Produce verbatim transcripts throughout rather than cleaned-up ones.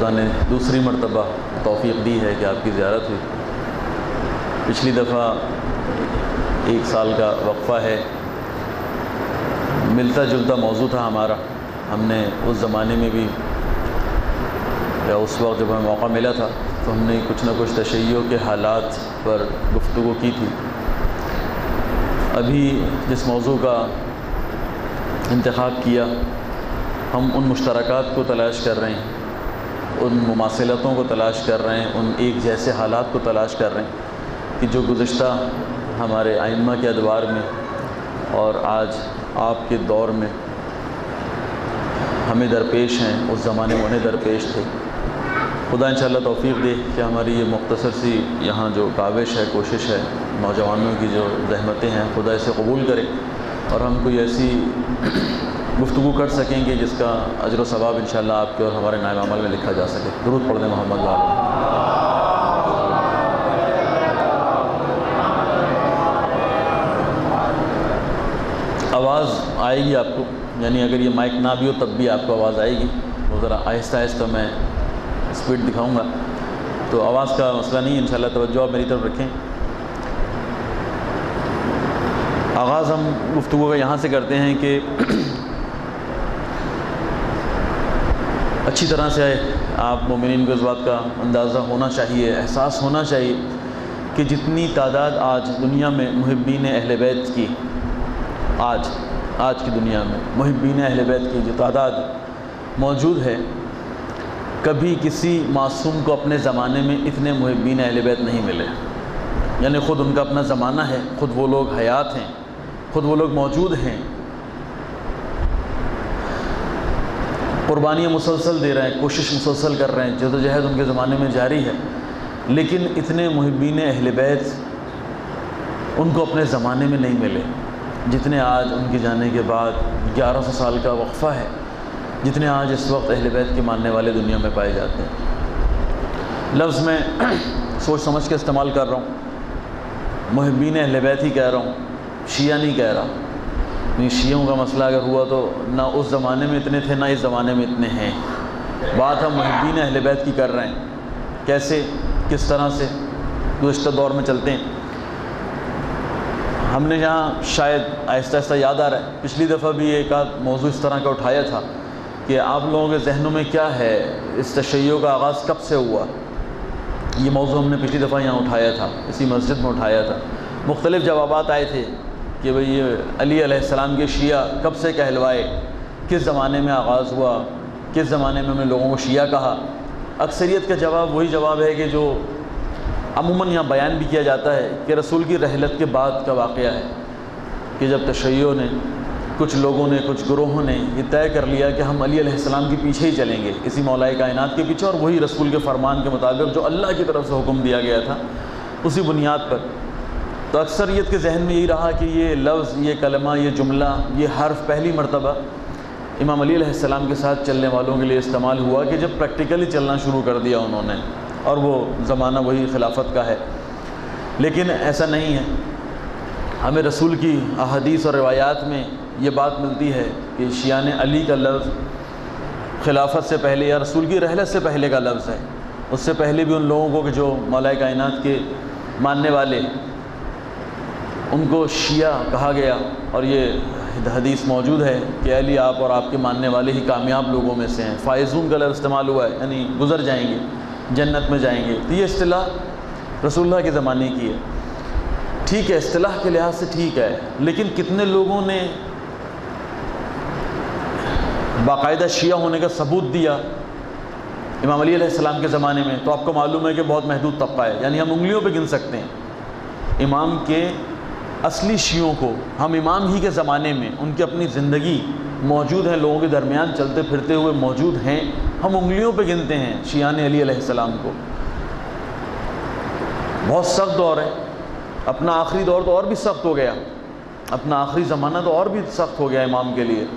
خدا نے دوسری مرتبہ توفیق دی ہے کہ آپ کی زیارت ہوئی۔ پچھلی دفعہ ایک سال کا وقفہ ہے، ملتا جلتا موضوع تھا ہمارا۔ ہم نے اس زمانے میں بھی یا اس وقت جب ہمیں موقع ملا تھا تو ہم نے کچھ نہ کچھ تشیع کے حالات پر گفتگو کی تھی۔ ابھی جس موضوع کا انتخاب کیا، ہم ان مشترکات کو تلاش کر رہے ہیں، ان مماثلتوں کو تلاش کر رہے ہیں، ان ایک جیسے حالات کو تلاش کر رہے ہیں کہ جو گزشتہ ہمارے ائمہ کے ادوار میں اور آج آپ کے دور میں ہمیں درپیش ہیں، اس زمانے میں انہیں درپیش تھے۔ خدا انشاءاللہ توفیق دے کہ ہماری یہ مختصر سی یہاں جو کاوش ہے، کوشش ہے، نوجوانوں کی جو زحمتیں ہیں، خدا اسے قبول کرے اور ہم کوئی ایسی گفتگو کر سکیں گے جس کا اجر و ثواب انشاءاللہ آپ کے اور ہمارے نائب عمل میں لکھا جا سکے۔ درود پڑھ دیں محمد وعلیہ۔ آواز آئے گی آپ کو، یعنی اگر یہ مائک نہ بھی ہو تب بھی آپ کو آواز آئے گی۔ وہ ذرا آہستہ آہستہ میں اسپیڈ دکھاؤں گا تو آواز کا مسئلہ نہیں ہے، انشاءاللہ توجہ آپ میری طرف رکھیں۔ آغاز ہم گفتگو کا یہاں سے کرتے ہیں کہ اچھی طرح سے آپ مومنین کو اس بات کا اندازہ ہونا چاہیے، احساس ہونا چاہیے کہ جتنی تعداد آج دنیا میں محبین اہل بیت کی، آج آج کی دنیا میں محبین اہل بیت کی جو تعداد موجود ہے، کبھی کسی معصوم کو اپنے زمانے میں اتنے محبین اہل بیت نہیں ملے۔ یعنی خود ان کا اپنا زمانہ ہے، خود وہ لوگ حیات ہیں، خود وہ لوگ موجود ہیں، قربانیاں مسلسل دے رہے ہیں، کوشش مسلسل کر رہے ہیں، جدوجہد ان کے زمانے میں جاری ہے، لیکن اتنے محبین اہل بیت ان کو اپنے زمانے میں نہیں ملے جتنے آج ان کے جانے کے بعد گیارہ سو سال کا وقفہ ہے، جتنے آج اس وقت اہل بیت کے ماننے والے دنیا میں پائے جاتے ہیں۔ لفظ میں سوچ سمجھ کے استعمال کر رہا ہوں، محبین اہل بیت ہی کہہ رہا ہوں، شیعہ نہیں کہہ رہا۔ نہیں، شیعوں کا مسئلہ اگر ہوا تو نہ اس زمانے میں اتنے تھے نہ اس زمانے میں اتنے ہیں۔ بات ہم محبین اہل بیت کی کر رہے ہیں۔ کیسے، کس طرح سے گزشتہ دور میں چلتے ہیں۔ ہم نے یہاں شاید آہستہ آہستہ یاد آ رہا ہے، پچھلی دفعہ بھی ایک آدھ موضوع اس طرح کا اٹھایا تھا کہ آپ لوگوں کے ذہنوں میں کیا ہے، اس تشیع کا آغاز کب سے ہوا۔ یہ موضوع ہم نے پچھلی دفعہ یہاں اٹھایا تھا، اسی مسجد میں اٹھایا تھا۔ مختلف جوابات آئے تھے کہ بھئی یہ علی علیہ السلام کے شیعہ کب سے کہلوائے، کس زمانے میں آغاز ہوا، کس زمانے میں ہم نے لوگوں کو شیعہ کہا۔ اکثریت کا جواب وہی جواب ہے کہ جو عموماً یہاں بیان بھی کیا جاتا ہے کہ رسول کی رحلت کے بعد کا واقعہ ہے، کہ جب تشیع نے، کچھ لوگوں نے، کچھ گروہوں نے یہ طے کر لیا کہ ہم علی علیہ السلام کے پیچھے ہی چلیں گے، اسی مولا کائنات کے پیچھے، اور وہی رسول کے فرمان کے مطابق جو اللہ کی طرف سے حکم دیا گیا تھا اسی بنیاد پر۔ تو اکثریت کے ذہن میں یہی رہا کہ یہ لفظ، یہ کلمہ، یہ جملہ، یہ حرف پہلی مرتبہ امام علی علیہ السلام کے ساتھ چلنے والوں کے لیے استعمال ہوا کہ جب پریکٹیکلی چلنا شروع کر دیا انہوں نے، اور وہ زمانہ وہی خلافت کا ہے۔ لیکن ایسا نہیں ہے، ہمیں رسول کی احادیث اور روایات میں یہ بات ملتی ہے کہ شیعہ علی کا لفظ خلافت سے پہلے یا رسول کی رحلت سے پہلے کا لفظ ہے۔ اس سے پہلے بھی ان لوگوں کو کہ جو مولا کائنات کے ماننے والے، ان کو شیعہ کہا گیا، اور یہ حدیث موجود ہے کہ علی آپ اور آپ کے ماننے والے ہی کامیاب لوگوں میں سے ہیں۔ فائزون کا لفظ استعمال ہوا ہے، یعنی گزر جائیں گے، جنت میں جائیں گے۔ تو یہ اصطلاح رسول اللہ کے زمانے کی ہے۔ ٹھیک ہے، اصطلاح کے لحاظ سے ٹھیک ہے، لیکن کتنے لوگوں نے باقاعدہ شیعہ ہونے کا ثبوت دیا امام علی علیہ السلام کے زمانے میں؟ تو آپ کو معلوم ہے کہ بہت محدود طبقہ ہے، یعنی ہم انگلیوں پہ گن سکتے ہیں امام کے اصلی شیعوں کو۔ ہم امام ہی کے زمانے میں ان کی اپنی زندگی موجود ہے، لوگوں کے درمیان چلتے پھرتے ہوئے موجود ہیں، ہم انگلیوں پہ گنتے ہیں شیعان علی علیہ السلام کو۔ بہت سخت دور ہے، اپنا آخری دور تو اور بھی سخت ہو گیا، اپنا آخری زمانہ تو اور بھی سخت ہو گیا امام کے لیے۔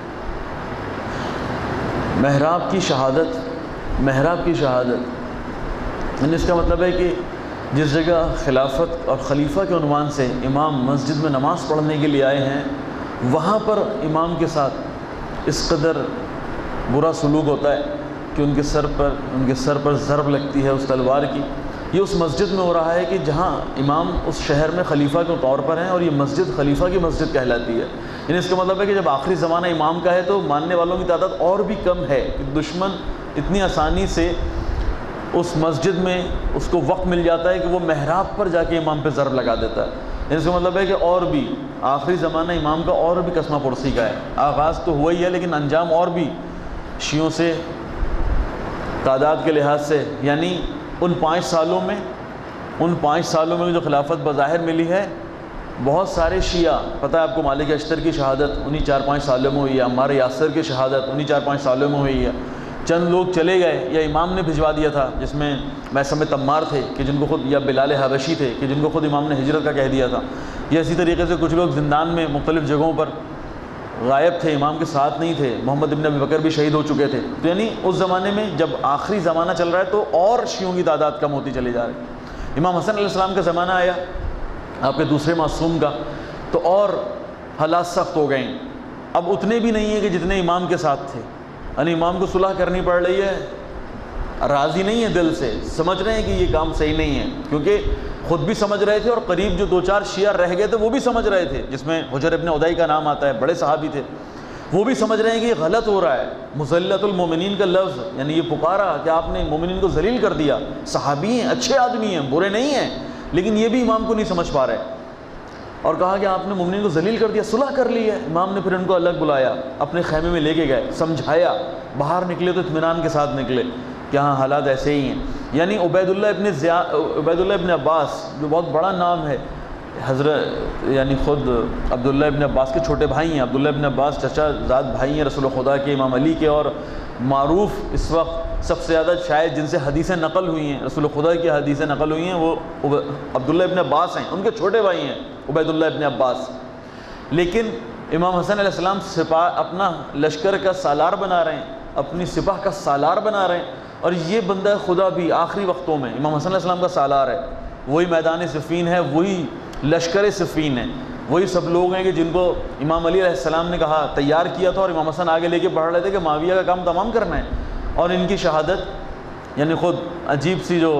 محراب کی شہادت، محراب کی شہادت یعنی اس کا مطلب ہے کہ جس جگہ خلافت اور خلیفہ کے عنوان سے امام مسجد میں نماز پڑھنے کے لیے آئے ہیں، وہاں پر امام کے ساتھ اس قدر برا سلوک ہوتا ہے کہ ان کے سر پر ان کے سر پر ضرب لگتی ہے اس تلوار کی، یہ اس مسجد میں ہو رہا ہے کہ جہاں امام اس شہر میں خلیفہ کے طور پر ہیں، اور یہ مسجد خلیفہ کی مسجد کہلاتی ہے۔ یعنی اس کا مطلب ہے کہ جب آخری زمانہ امام کا ہے تو ماننے والوں کی تعداد اور بھی کم ہے، کہ دشمن اتنی آسانی سے اس مسجد میں اس کو وقت مل جاتا ہے کہ وہ محراب پر جا کے امام پہ ضرب لگا دیتا ہے۔ یعنی اس کا مطلب ہے کہ اور بھی آخری زمانہ امام کا اور بھی قسمہ پرسی کا ہے۔ آغاز تو ہوا ہی ہے لیکن انجام اور بھی شیعوں سے تعداد کے لحاظ سے، یعنی ان پانچ سالوں میں ان پانچ سالوں میں جو خلافت بظاہر ملی ہے، بہت سارے شیعہ، پتہ ہے آپ کو مالک اشتر کی شہادت انہی چار پانچ سالوں میں ہوئی ہے، عمار یاسر کی شہادت انہی چار پانچ سالوں میں ہوئی ہے، چند لوگ چلے گئے یا امام نے بھجوا دیا تھا، جس میں میثم تمار تھے کہ جن کو خود، یا بلال حبشی تھے کہ جن کو خود امام نے ہجرت کا کہہ دیا تھا، یا اسی طریقے سے کچھ لوگ زندان میں مختلف جگہوں پر غائب تھے، امام کے ساتھ نہیں تھے، محمد ابن ابی بکر بھی شہید ہو چکے تھے۔ تو یعنی اس زمانے میں جب آخری زمانہ چل رہا ہے تو اور شیعوں کی تعداد کم ہوتی چلی جا رہی ہے۔ امام حسن علیہ السلام کا زمانہ آیا، آپ کے دوسرے معصوم کا، تو اور حالات سخت ہو گئے، اب اتنے بھی نہیں ہیں کہ جتنے امام کے ساتھ تھے، یعنی امام کو صلح کرنی پڑ رہی ہے، راضی نہیں ہے دل سے، سمجھ رہے ہیں کہ یہ کام صحیح نہیں ہے، کیونکہ خود بھی سمجھ رہے تھے اور قریب جو دو چار شیعہ رہ گئے تھے وہ بھی سمجھ رہے تھے، جس میں حجر ابن عدی کا نام آتا ہے، بڑے صحابی تھے، وہ بھی سمجھ رہے ہیں کہ یہ غلط ہو رہا ہے۔ مذلت المومنین کا لفظ، یعنی یہ پکارا کہ آپ نے مومنین کو ذلیل کر دیا، صحابی ہیں، اچھے آدمی ہیں، برے نہیں ہیں، لیکن یہ بھی امام کو نہیں سمجھ پا رہے، اور کہا کہ آپ نے مومنین کو ذلیل کر دیا، صلح کر لی ہے۔ امام نے پھر ان کو الگ بلایا، اپنے خیمے میں لے کے گئے، سمجھایا، باہر نکلے تو اطمینان کے ساتھ نکلے کہ ہاں حالات ایسے ہی ہیں۔ یعنی عبید اللہ ابن زیا عبید اللہ ابن عباس جو بہت بڑا نام ہے، حضرت یعنی خود عبداللہ ابن عباس کے چھوٹے بھائی ہیں، عبداللہ ابن عباس چچا زاد بھائی ہیں رسول خدا کے، امام علی کے، اور معروف اس وقت سب سے زیادہ شاید جن سے حدیثیں نقل ہوئی ہیں، رسول خدا کی حدیثیں نقل ہوئی ہیں، وہ عبداللہ ابن عباس ہیں، ان کے چھوٹے بھائی ہیں عبید اللہ ابن عباس۔ لیکن امام حسن علیہ السلام سپاہ اپنا لشکر کا سالار بنا رہے ہیں، اپنی سپاہ کا سالار بنا رہے ہیں، اور یہ بندہ خدا بھی آخری وقتوں میں امام حسن علیہ السلام کا سالار ہے، وہی میدان صفین ہے، وہی لشکر صفین ہے، وہی سب لوگ ہیں کہ جن کو امام علی علیہ السلام نے کہا تیار کیا تھا، اور امام حسن آگے لے کے بڑھ رہے تھے کہ معاویہ کا کام تمام کرنا ہے، اور ان کی شہادت یعنی خود عجیب سی جو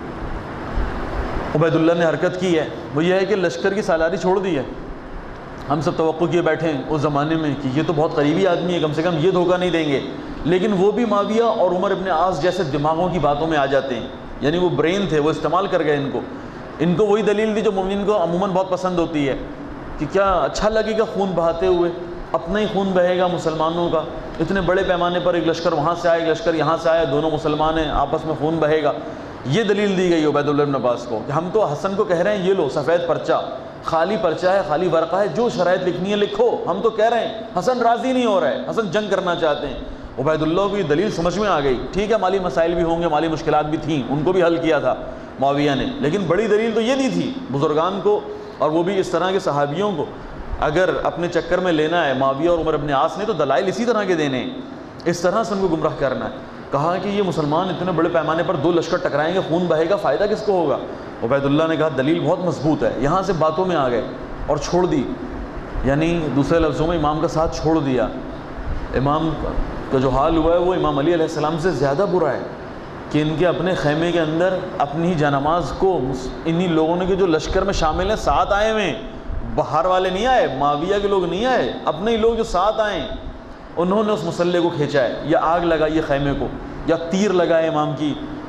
عبید اللہ نے حرکت کی ہے وہ یہ ہے کہ لشکر کی سالاری چھوڑ دی ہے۔ ہم سب توقع کیے بیٹھے ہیں اس زمانے میں کہ یہ تو بہت قریبی آدمی ہے، کم سے کم یہ دھوکہ نہیں دیں گے، لیکن وہ بھی معاویہ اور عمر ابن عاص جیسے دماغوں کی باتوں میں آ جاتے ہیں، یعنی وہ برین تھے، وہ استعمال کر گئے ان کو ان کو وہی دلیل دی جو مومنین کو عموماً بہت پسند ہوتی ہے کہ کیا اچھا لگے گا خون بہاتے ہوئے، اپنا ہی خون بہے گا مسلمانوں کا، اتنے بڑے پیمانے پر ایک لشکر وہاں سے آئے، ایک لشکر یہاں سے آئے، دونوں مسلمان ہیں، آپس میں خون بہے گا۔ یہ دلیل دی گئی عبید اللہ بن عباس کو کہ ہم تو حسن کو کہہ رہے ہیں یہ لو سفید پرچہ، خالی پرچہ ہے، خالی ورقہ ہے، جو شرائط لکھنی ہے لکھو، ہم تو کہہ رہے ہیں حسن راضی نہیں ہو رہا ہے، حسن جنگ کرنا چاہتے ہیں۔ عبید اللہ کو یہ دلیل سمجھ میں آ گئی، ٹھیک ہے مالی مسائل بھی ہوں گے، مالی مشکلات بھی تھیں، ان کو بھی حل کیا تھا معاویہ نے، لیکن بڑی دلیل تو یہ دی تھی بزرگان کو، اور وہ بھی اس طرح کے صحابیوں کو اگر اپنے چکر میں لینا ہے معاویہ اور عمر ابن عاص نے تو دلائل اسی طرح کے دینے ہیں، اس طرح سے ان کو گمراہ کرنا ہے۔ کہا کہ یہ مسلمان اتنے بڑے پیمانے پر دو لشکر ٹکرائیں گے، خون بہے گا، فائدہ کس کو ہوگا؟ عبید اللہ نے کہا دلیل بہت مضبوط ہے، یہاں سے باتوں میں آ گئے اور چھوڑ دی، یعنی دوسرے لفظوں میں امام کا ساتھ چھوڑ دیا۔ امام کا جو حال ہوا ہے وہ امام علی علیہ السلام سے زیادہ برا ہے کہ ان کے اپنے خیمے کے اندر اپنی ہی جانماز کو انہی لوگوں نے کہ جو لشکر میں شامل ہیں ساتھ آئے ہوئے، باہر والے نہیں آئے، معاویہ کے لوگ نہیں آئے، اپنے ہی لوگ جو ساتھ آئے انہوں نے اس مسلح کو کھینچا ہے، یا آگ لگائی ہے خیمے کو، یا تیر لگائے امام کی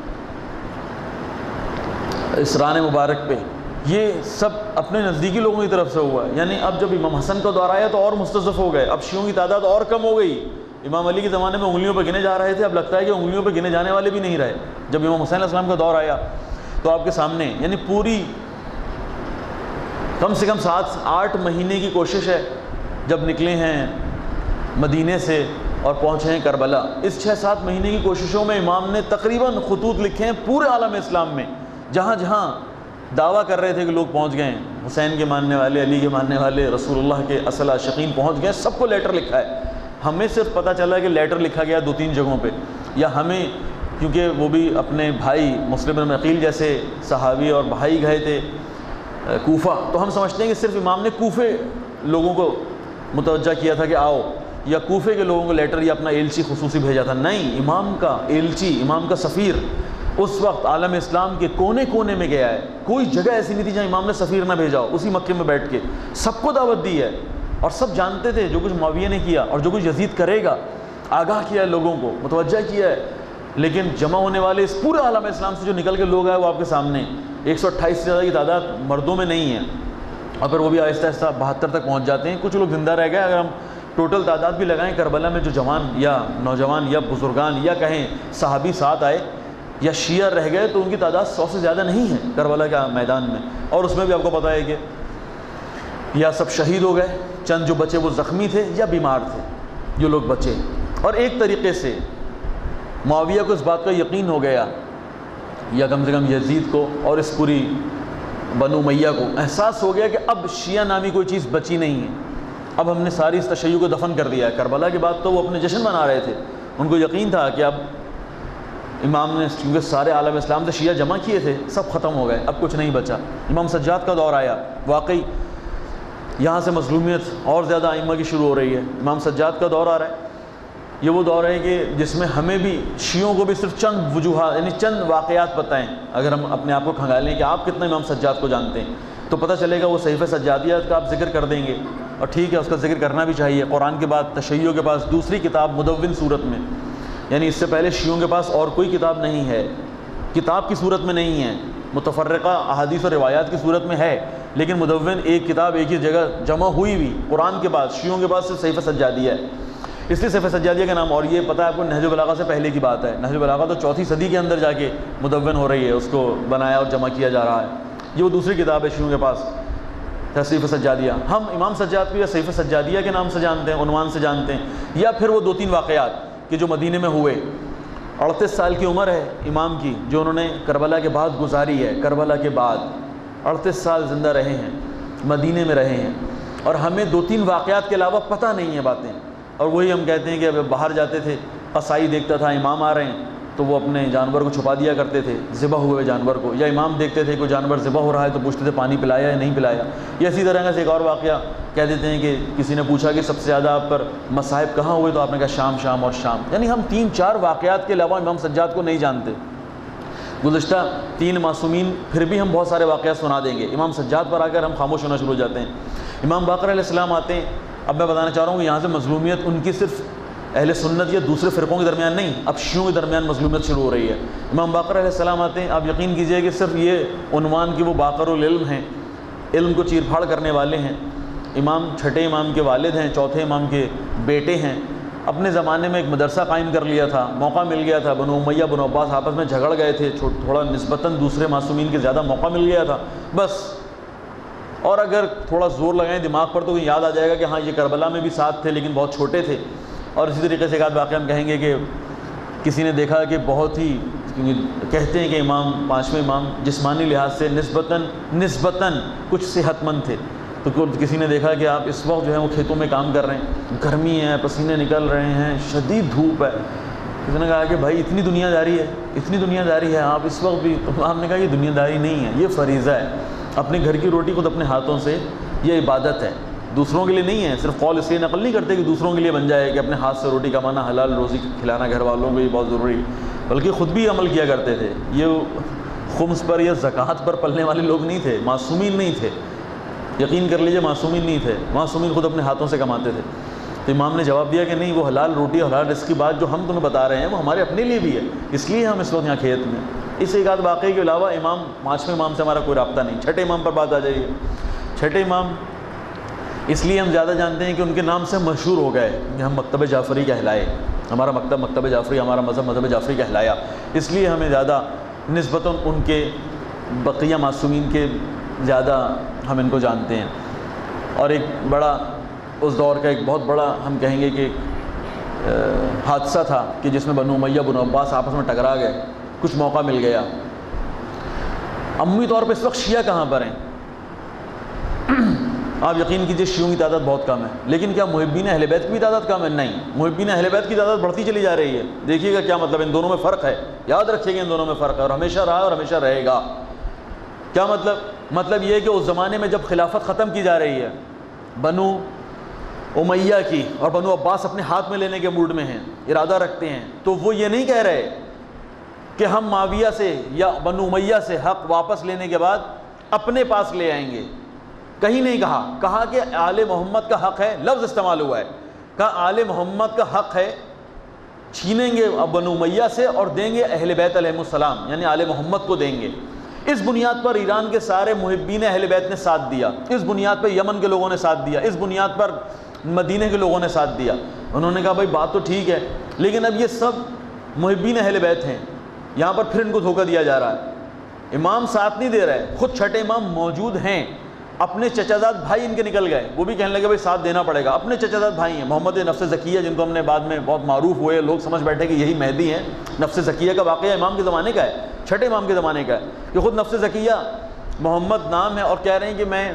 اسران مبارک پہ، یہ سب اپنے نزدیکی لوگوں کی طرف سے ہوا ہے۔ یعنی اب جب امام حسن کا دور آیا تو اور مستضعف ہو گئے، اب شیعوں کی تعداد اور کم ہو گئی۔ امام علی کے زمانے میں انگلیوں پہ گنے جا رہے تھے، اب لگتا ہے کہ انگلیوں پہ گنے جانے والے بھی نہیں رہے۔ جب امام حسین علیہ السلام کا دور آیا تو آپ کے سامنے یعنی پوری کم سے کم سات آٹھ مہینے کی کوشش ہے، جب نکلے ہیں مدینے سے اور پہنچے ہیں کربلا، اس چھ سات مہینے کی کوششوں میں امام نے تقریباً خطوط لکھے ہیں پورے عالم اسلام میں، جہاں جہاں دعویٰ کر رہے تھے کہ لوگ پہنچ گئے ہیں، حسین کے ماننے والے، علی کے ماننے والے، رسول اللہ کے اصل عاشقین پہنچ گئے، سب کو لیٹر لکھا ہے۔ ہمیں صرف پتہ چلا کہ لیٹر لکھا گیا دو تین جگہوں پہ، یا ہمیں کیونکہ وہ بھی اپنے بھائی مسلم بن عقیل جیسے صحابی اور بھائی گئے تھے کوفہ، تو ہم سمجھتے ہیں کہ صرف امام نے کوفے لوگوں کو متوجہ کیا تھا کہ آؤ، یا کوفے کے لوگوں کو لیٹر یا اپنا ایلچی خصوصی بھیجا تھا، نہیں، امام کا ایلچی، امام کا سفیر اس وقت عالم اسلام کے کونے کونے میں گیا ہے، کوئی جگہ ایسی نہیں تھی جہاں امام نے سفیر نہ بھیجا ہو، اسی مکے میں بیٹھ کے سب کو دعوت دی ہے، اور سب جانتے تھے جو کچھ معاویہ نے کیا اور جو کچھ یزید کرے گا، آگاہ کیا ہے، لوگوں کو متوجہ کیا ہے، لیکن جمع ہونے والے اس پورے عالم اسلام سے جو نکل کے لوگ آئے وہ آپ کے سامنے ایک سو اٹھائیس سے زیادہ کی تعداد مردوں میں نہیں ہے، اور پھر وہ بھی آہستہ آہستہ بہتر تک پہنچ جاتے ہیں، کچھ لوگ زندہ رہ گئے، اگر ہم ٹوٹل تعداد بھی لگائیں کربلا میں جو جوان یا نوجوان یا بزرگان یا کہیں صحابی ساتھ آئے یا شیعہ رہ گئے تو ان کی تعداد سو سے زیادہ نہیں ہے کربلا کے میدان میں، اور اس میں بھی آپ کو پتہ ہے کہ یا سب شہید ہو گئے، چند جو بچے وہ زخمی تھے یا بیمار تھے، جو لوگ بچے، اور ایک طریقے سے معاویہ کو اس بات کا یقین ہو گیا یا کم سے کم یزید کو اور اس پوری بنو امیہ کو احساس ہو گیا کہ اب شیعہ نامی کوئی چیز بچی نہیں ہے، اب ہم نے ساری اس تشیع کو دفن کر دیا ہے۔ کربلا کے بعد تو وہ اپنے جشن منا رہے تھے، ان کو یقین تھا کہ اب امام نے کیونکہ سارے عالم اسلام سے شیعہ جمع کیے تھے، سب ختم ہو گئے، اب کچھ نہیں بچا۔ امام سجاد کا دور آیا، واقعی یہاں سے مظلومیت اور زیادہ ائمہ کی شروع ہو رہی ہے۔ امام سجاد کا دور آ رہا ہے، یہ وہ دور ہے کہ جس میں ہمیں بھی شیعوں کو بھی صرف چند وجوہات یعنی چند واقعات بتائیں، اگر ہم اپنے آپ کو کھنگالیں کہ آپ کتنا امام سجاد کو جانتے ہیں تو پتہ چلے گا، وہ صحیفہ سجادیات کا آپ ذکر کر دیں گے، اور ٹھیک ہے اس کا ذکر کرنا بھی چاہیے۔ قرآن کے بعد تشیع کے پاس دوسری کتاب مدون صورت میں، یعنی اس سے پہلے شیعوں کے پاس اور کوئی کتاب نہیں ہے، کتاب کی صورت میں نہیں ہے، متفرقہ احادیث و روایات کی صورت میں ہے، لیکن مدون ایک کتاب ایک ہی جگہ جمع ہوئی ہوئی قرآن کے بعد، شیعوں کے پاس صرف صحیفہ سجادیہ ہے، اس لیے صحیفہ سجادیہ کا نام۔ اور یہ پتہ ہے آپ کو نہج البلاغہ سے پہلے کی بات ہے، نہج البلاغہ تو چوتھی صدی کے اندر جا کے مدون ہو رہی ہے، اس کو بنایا اور جمع کیا جا رہا ہے، یہ وہ دوسری کتاب ہے شیعوں کے پاس، صحیفہ سجادیہ۔ ہم امام سجاد کو یا صحیفہ سجادیہ کے نام سے جانتے ہیں، عنوان سے جانتے ہیں، یا پھر وہ دو تین واقعات کہ جو مدینے میں ہوئے۔ اڑتیس سال کی عمر ہے امام کی جو انہوں نے کربلا کے بعد گزاری ہے، کربلا کے بعد اڑتیس سال زندہ رہے ہیں، مدینے میں رہے ہیں، اور ہمیں دو تین واقعات کے علاوہ پتہ نہیں ہے باتیں، اور وہی ہم کہتے ہیں کہ اب باہر جاتے تھے، قصائی دیکھتا تھا امام آ رہے ہیں تو وہ اپنے جانور کو چھپا دیا کرتے تھے، ذبح ہوئے جانور کو، یا امام دیکھتے تھے کوئی جانور ذبح ہو رہا ہے تو پوچھتے تھے پانی پلایا یا نہیں پلایا، یا اسی طرح کا سے ایک اور واقعہ کہہ دیتے ہیں کہ کسی نے پوچھا کہ سب سے زیادہ آپ پر مصائب کہاں ہوئے تو آپ نے کہا شام شام اور شام، یعنی ہم تین چار واقعات کے علاوہ امام سجاد کو نہیں جانتے۔ گزشتہ تین معصومین پھر بھی ہم بہت سارے واقعات سنا دیں گے، امام سجاد پر آ کر ہم خاموش ہونا شروع ہو جاتے ہیں۔ امام باقر علیہ السلام آتے ہیں، اب میں بتانا چاہ رہا ہوں کہ یہاں سے مظلومیت ان کی صرف اہل سنت یا دوسرے فرقوں کے درمیان نہیں، اب شیعوں کے درمیان مظلومیت شروع ہو رہی ہے۔ امام باقر علیہ السلام آتے ہیں، آپ یقین کیجئے کہ صرف یہ عنوان کہ وہ باقر العلم ہیں، علم کو چیر پھاڑ کرنے والے ہیں، امام چھٹے امام کے والد ہیں، چوتھے امام کے بیٹے ہیں، اپنے زمانے میں ایک مدرسہ قائم کر لیا تھا، موقع مل گیا تھا، بنو امیہ بنو عباس آپس میں جھگڑ گئے تھے، تھوڑا نسبتاً دوسرے معصومین کے زیادہ موقع مل گیا تھا بس، اور اگر تھوڑا زور لگائیں دماغ پر تو یاد آ جائے گا کہ ہاں یہ کربلا میں بھی ساتھ تھے لیکن بہت چھوٹے تھے۔ اور اسی طریقے سے ایک آدھ واقعہ ہم کہیں گے کہ کسی نے دیکھا کہ بہت ہی کہتے ہیں کہ امام پانچویں امام جسمانی لحاظ سے نسبتاً نسبتاً کچھ صحت مند تھے، تو کسی نے دیکھا کہ آپ اس وقت جو ہے وہ کھیتوں میں کام کر رہے ہیں، گرمی ہے، پسینے نکل رہے ہیں، شدید دھوپ ہے، کسی نے کہا کہ بھائی اتنی دنیا داری ہے، اتنی دنیا داری ہے آپ اس وقت بھی، آپ نے کہا یہ دنیا داری نہیں ہے، یہ فریضہ ہے، اپنے گھر کی روٹی خود اپنے ہاتھوں سے، یہ عبادت ہے، دوسروں کے لیے نہیں ہے۔ صرف قول اس لیے نقل نہیں کرتے کہ دوسروں کے لیے بن جائے کہ اپنے ہاتھ سے روٹی کمانا، حلال روزی کھلانا گھر والوں کو یہ بہت ضروری، بلکہ خود بھی عمل کیا کرتے تھے۔ یہ خمس پر یا زکوٰۃ پر پلنے والے لوگ نہیں تھے، معصومین نہیں تھے، یقین کر لیجئے معصومین نہیں تھے، معصومین خود اپنے ہاتھوں سے کماتے تھے۔ تو امام نے جواب دیا کہ نہیں، وہ حلال روٹی حلال رزق کی بات جو ہم تمہیں بتا رہے ہیں وہ ہمارے اپنے لیے بھی ہے، اس لیے ہم اس وقت یہاں کھیت میں۔ اس ایک آدھ واقعے کے علاوہ امام پانچویں امام سے ہمارا کوئی رابطہ نہیں۔ چھٹے امام پر بات آ جائیے، چھٹے امام اس لیے ہم زیادہ جانتے ہیں کہ ان کے نام سے مشہور ہو گئے کہ ہم مکتب جعفری کہلائے، ہمارا مکتب مکتب جعفری، ہمارا مذہب مذہب جعفری کہلایا، اس لیے ہمیں زیادہ نسبتاً ان کے بقیہ معصومین کے زیادہ ہم ان کو جانتے ہیں۔ اور ایک بڑا اس دور کا ایک بہت بڑا ہم کہیں گے کہ حادثہ تھا کہ جس میں بنو امیہ بنو عباس آپس میں ٹکرا گئے، کچھ موقع مل گیا۔ عمومی طور پہ اس وقت شیعہ کہاں پر ہیں؟ آپ یقین کیجئے شیعوں کی تعداد بہت کم ہے، لیکن کیا محبین اہل بیت کی بھی تعداد کم ہے؟ نہیں، محبین اہل بیت کی تعداد بڑھتی چلی جا رہی ہے۔ دیکھیے گا کیا مطلب، ان دونوں میں فرق ہے، یاد رکھیے گا ان دونوں میں فرق ہے، اور ہمیشہ رہا اور ہمیشہ رہے گا۔ کیا مطلب؟ مطلب یہ کہ اس زمانے میں جب خلافت ختم کی جا رہی ہے، بنو امیہ کی اور بنو عباس اپنے ہاتھ میں لینے کے موڈ میں ہیں، ارادہ رکھتے ہیں، تو وہ یہ نہیں کہہ رہے کہ ہم معاویہ سے یا بنو امیہ سے حق واپس لینے کے بعد اپنے پاس لے آئیں گے، کہیں نہیں کہا کہا کہ آل محمد کا حق ہے، لفظ استعمال ہوا ہے، کہا آل محمد کا حق ہے، چھینیں گے بنو امیہ سے اور دیں گے اہل بیت علیہ السلام، یعنی آل محمد کو دیں گے۔ اس بنیاد پر ایران کے سارے محبین اہل بیت نے ساتھ دیا، اس بنیاد پر یمن کے لوگوں نے ساتھ دیا، اس بنیاد پر مدینہ کے لوگوں نے ساتھ دیا۔ انہوں نے کہا بھائی بات تو ٹھیک ہے، لیکن اب یہ سب محبین اہل بیت ہیں، یہاں پر پھر ان کو دھوکہ دیا جا رہا ہے، امام ساتھ نہیں دے رہے، خود چھٹے امام موجود ہیں، اپنے چچا زاد بھائی ان کے نکل گئے، وہ بھی کہنے لگے بھائی ساتھ دینا پڑے گا، اپنے چچا زاد بھائی ہیں، محمد نفس زکیہ جن کو ہم نے بعد میں بہت معروف ہوئے، لوگ سمجھ بیٹھے کہ یہی مہدی ہیں۔ نفس زکیہ کا واقعہ امام کے زمانے کا ہے، چھٹے امام کے زمانے کا ہے، کہ خود نفس زکیہ محمد نام ہے اور کہہ رہے ہیں کہ میں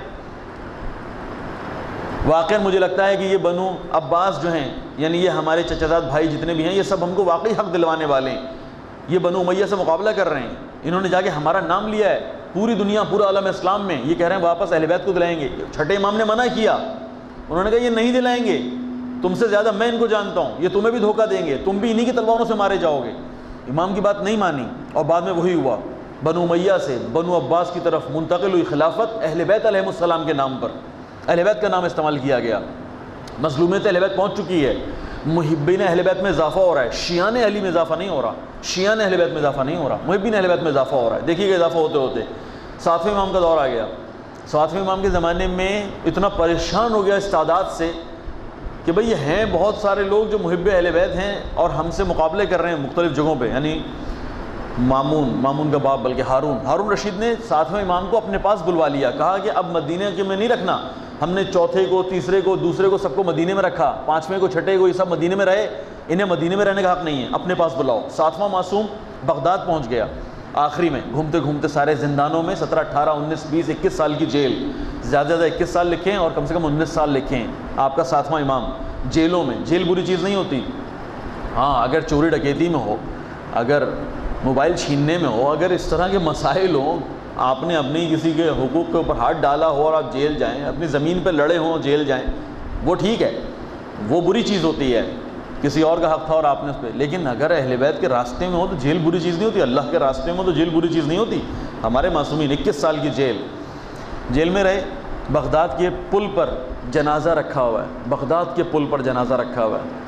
واقعاً مجھے لگتا ہے کہ یہ بنو عباس جو ہیں، یعنی یہ ہمارے چچا زاد بھائی جتنے بھی ہیں، یہ سب ہم کو واقعی حق دلوانے والے ہیں، یہ بنو امیہ سے مقابلہ کر رہے ہیں، انہوں نے جا کے ہمارا نام لیا ہے پوری دنیا پورا عالم اسلام میں، یہ کہہ رہے ہیں واپس اہل بیت کو دلائیں گے۔ چھٹے امام نے منع کیا، انہوں نے کہا یہ نہیں دلائیں گے، تم سے زیادہ میں ان کو جانتا ہوں، یہ تمہیں بھی دھوکہ دیں گے، تم بھی انہی کی تلواروں سے مارے جاؤ گے۔ امام کی بات نہیں مانی اور بعد میں وہی ہوا، بنو امیہ سے بنو عباس کی طرف منتقل ہوئی خلافت اہل بیت علیہ السلام کے نام پر، اہل بیت کا نام استعمال کیا گیا، مظلومیت اہل بیت پہنچ چکی ہے، محبین اہل بیت میں اضافہ ہو رہا ہے، شیعان علی میں اضافہ نہیں ہو رہا، شیعان اہل بیت میں اضافہ نہیں ہو رہا، محبین اہل بیت میں اضافہ ہو رہا ہے۔ دیکھیے کہ اضافہ ہوتے ہوتے ساتویں امام کا دور آ گیا، ساتویں امام کے زمانے میں اتنا پریشان ہو گیا اس تعداد سے کہ بھئی یہ ہیں بہت سارے لوگ جو محب اہل بیت ہیں اور ہم سے مقابلے کر رہے ہیں مختلف جگہوں پہ، یعنی مامون مامون کا باپ بلکہ ہارون ہارون رشید نے ساتویں امام کو اپنے پاس بلوا لیا، کہا کہ اب مدینہ کے میں نہیں رکھنا، ہم نے چوتھے کو تیسرے کو دوسرے کو سب کو مدینے میں رکھا، پانچویں کو چھٹے کو یہ سب مدینے میں رہے، انہیں مدینے میں رہنے کا حق نہیں ہے، اپنے پاس بلاؤ۔ ساتواں معصوم بغداد پہنچ گیا، آخری میں گھومتے گھومتے سارے زندانوں میں سترہ اٹھارہ انیس بیس اکیس سال کی جیل، زیادہ زیادہ اکیس سال لکھیں اور کم سے کم انیس سال لکھیں آپ کا ساتواں امام جیلوں میں۔ جیل بری چیز نہیں ہوتی، ہاں اگر چوری ڈکیتی میں ہو، اگر موبائل چھیننے میں ہو، اگر اس طرح کے مسائل ہوں، آپ نے اپنی کسی کے حقوق کے اوپر ہاتھ ڈالا ہو اور آپ جیل جائیں، اپنی زمین پہ لڑے ہوں جیل جائیں، وہ ٹھیک ہے، وہ بری چیز ہوتی ہے، کسی اور کا حق تھا اور آپ نے اس پہ، لیکن اگر اہل بیت کے راستے میں ہو تو جیل بری چیز نہیں ہوتی، اللہ کے راستے میں ہو تو جیل بری چیز نہیں ہوتی۔ ہمارے معصومین اکیس سال کی جیل جیل میں رہے، بغداد کے پل پر جنازہ رکھا ہوا ہے، بغداد کے پل پر جنازہ رکھا ہوا ہے،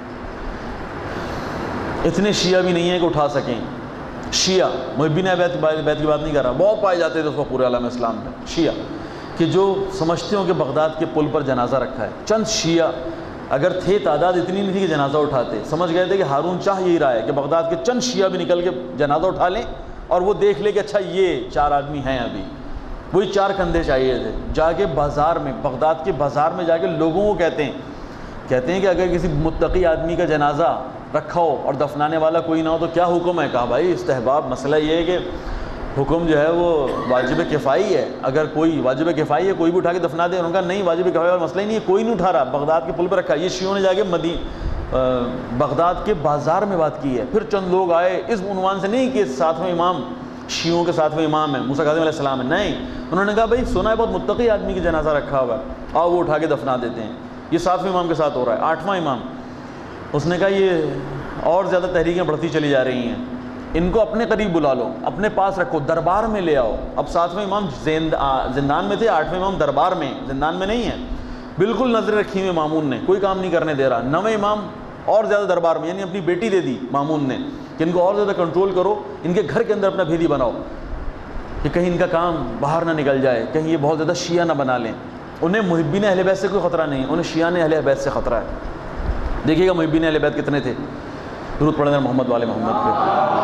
اتنے شیعہ بھی نہیں ہیں کہ اٹھا سکیں، شیعہ محبین بیت بیت کی بات نہیں کر رہا، بہت پائے جاتے تھے اس وقت پورے عالم اسلام میں شیعہ، کہ جو سمجھتے ہوں کہ بغداد کے پل پر جنازہ رکھا ہے، چند شیعہ اگر تھے، تعداد اتنی نہیں تھی کہ جنازہ اٹھاتے، سمجھ گئے تھے کہ ہارون چاہ یہی رہا ہے کہ بغداد کے چند شیعہ بھی نکل کے جنازہ اٹھا لیں اور وہ دیکھ لے کہ اچھا یہ چار آدمی ہیں، ابھی وہی چار کندھے چاہیے تھے۔ جا کے بازار میں، بغداد کے بازار میں جا کے لوگوں کو کہتے ہیں کہتے ہیں کہ اگر کسی متقی آدمی کا جنازہ رکھا ہو اور دفنانے والا کوئی نہ ہو تو کیا حکم ہے؟ کہا بھائی استحباب، مسئلہ یہ ہے کہ حکم جو ہے وہ واجب کفائی ہے، اگر کوئی واجب کفائی ہے کوئی بھی اٹھا کے دفنا دے، انہوں نے کہا نہیں واجب کفائی اور مسئلہ ہی نہیں ہے، کوئی نہیں اٹھا رہا، بغداد کے پل پہ رکھا۔ یہ شیعوں نے جا کے مدی بغداد کے بازار میں بات کی ہے، پھر چند لوگ آئے اس عنوان سے نہیں کہ ساتویں امام شیعوں کے ساتویں امام ہیں، موسیٰ کاظم علیہ السلام ہے، نہیں، انہوں نے کہا بھائی سنا ہے بہت متقی آدمی کی جنازہ رکھا ہوا ہے، آؤ وہ اٹھا کے دفنا دیتے ہیں۔ یہ ساتویں امام کے ساتھ ہو رہا ہے۔ آٹھواں امام، اس نے کہا یہ اور زیادہ تحریکیں بڑھتی چلی جا رہی ہیں، ان کو اپنے قریب بلا لو، اپنے پاس رکھو، دربار میں لے آؤ۔ اب ساتویں امام زندان میں تھے، آٹھویں امام دربار میں، زندان میں نہیں ہے، بالکل نظر رکھی ہوئی مامون نے، کوئی کام نہیں کرنے دے رہا۔ نویں امام اور زیادہ دربار میں، یعنی اپنی بیٹی دے دی مامون نے کہ ان کو اور زیادہ کنٹرول کرو، ان کے گھر کے اندر اپنا بھیدی بناؤ کہ کہیں ان کا کام باہر نہ نکل جائے، کہیں یہ بہت زیادہ شیعہ نہ بنا لیں۔ انہیں محبین اہل بیت سے کوئی خطرہ نہیں، انہیں شیعان اہل بیت سے خطرہ ہے۔ دیکھیے گا محبین اہل بیت کتنے تھے، درود پڑھیں محمد والے محمد پہ۔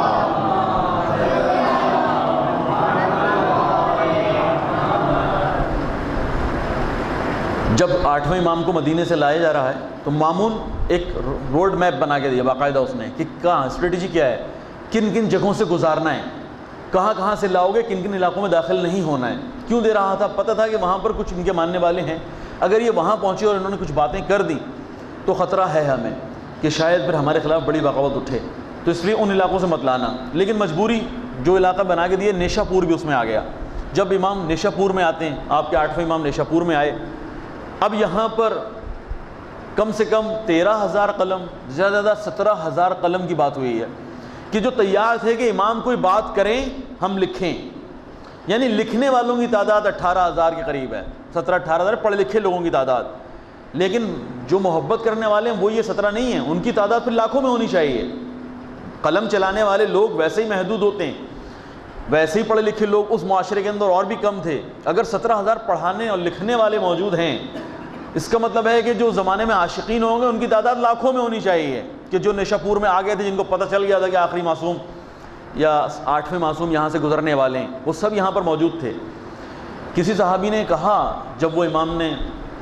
جب آٹھویں امام کو مدینے سے لایا جا رہا ہے تو مامون ایک روڈ میپ بنا کے دیا باقاعدہ اس نے کہ کہاں اسٹریٹجی کیا ہے، کن کن جگہوں سے گزارنا ہے، کہاں کہاں سے لاؤ گے، کن کن علاقوں میں داخل نہیں ہونا ہے۔ کیوں دے رہا تھا؟ پتہ تھا کہ وہاں پر کچھ ان کے ماننے والے ہیں، اگر یہ وہاں پہنچے اور انہوں نے کچھ باتیں کر دیں تو خطرہ ہے ہمیں کہ شاید پھر ہمارے خلاف بڑی بغاوت اٹھے، تو اس لیے ان علاقوں سے مت لانا۔ لیکن مجبوری جو علاقہ بنا کے دیے، نیشا پور بھی اس میں آ گیا۔ جب امام نیشا پور میں آتے ہیں، آپ کے آٹھویں امام نیشا پور میں آئے، اب یہاں پر کم سے کم تیرہ ہزار قلم، زیادہ زیادہ سترہ ہزار قلم کی بات ہوئی ہے کہ جو تیار تھے کہ امام کوئی بات کریں ہم لکھیں. یعنی لکھنے والوں کی تعداد اٹھارہ ہزار کے قریب ہے، سترہ اٹھارہ ہزار پڑھے لکھے لوگوں کی تعداد. لیکن جو محبت کرنے والے ہیں وہ یہ سترہ نہیں ہیں، ان کی تعداد پھر لاکھوں میں ہونی چاہیے. قلم چلانے والے لوگ ویسے ہی محدود ہوتے ہیں، ویسے ہی پڑھے لکھے لوگ اس معاشرے کے اندر اور بھی کم تھے. اگر سترہ ہزار پڑھانے اور لکھنے والے موجود ہیں، اس کا مطلب ہے کہ جو زمانے میں عاشقین ہوں گے ان کی تعداد لاکھوں میں ہونی چاہیے، کہ جو نیشا پور میں آ گئے تھے، جن کو پتہ چل گیا تھا کہ آخری معصوم یا آٹھویں معصوم یہاں سے گزرنے والے ہیں، وہ سب یہاں پر موجود تھے. کسی صحابی نے کہا جب وہ امام نے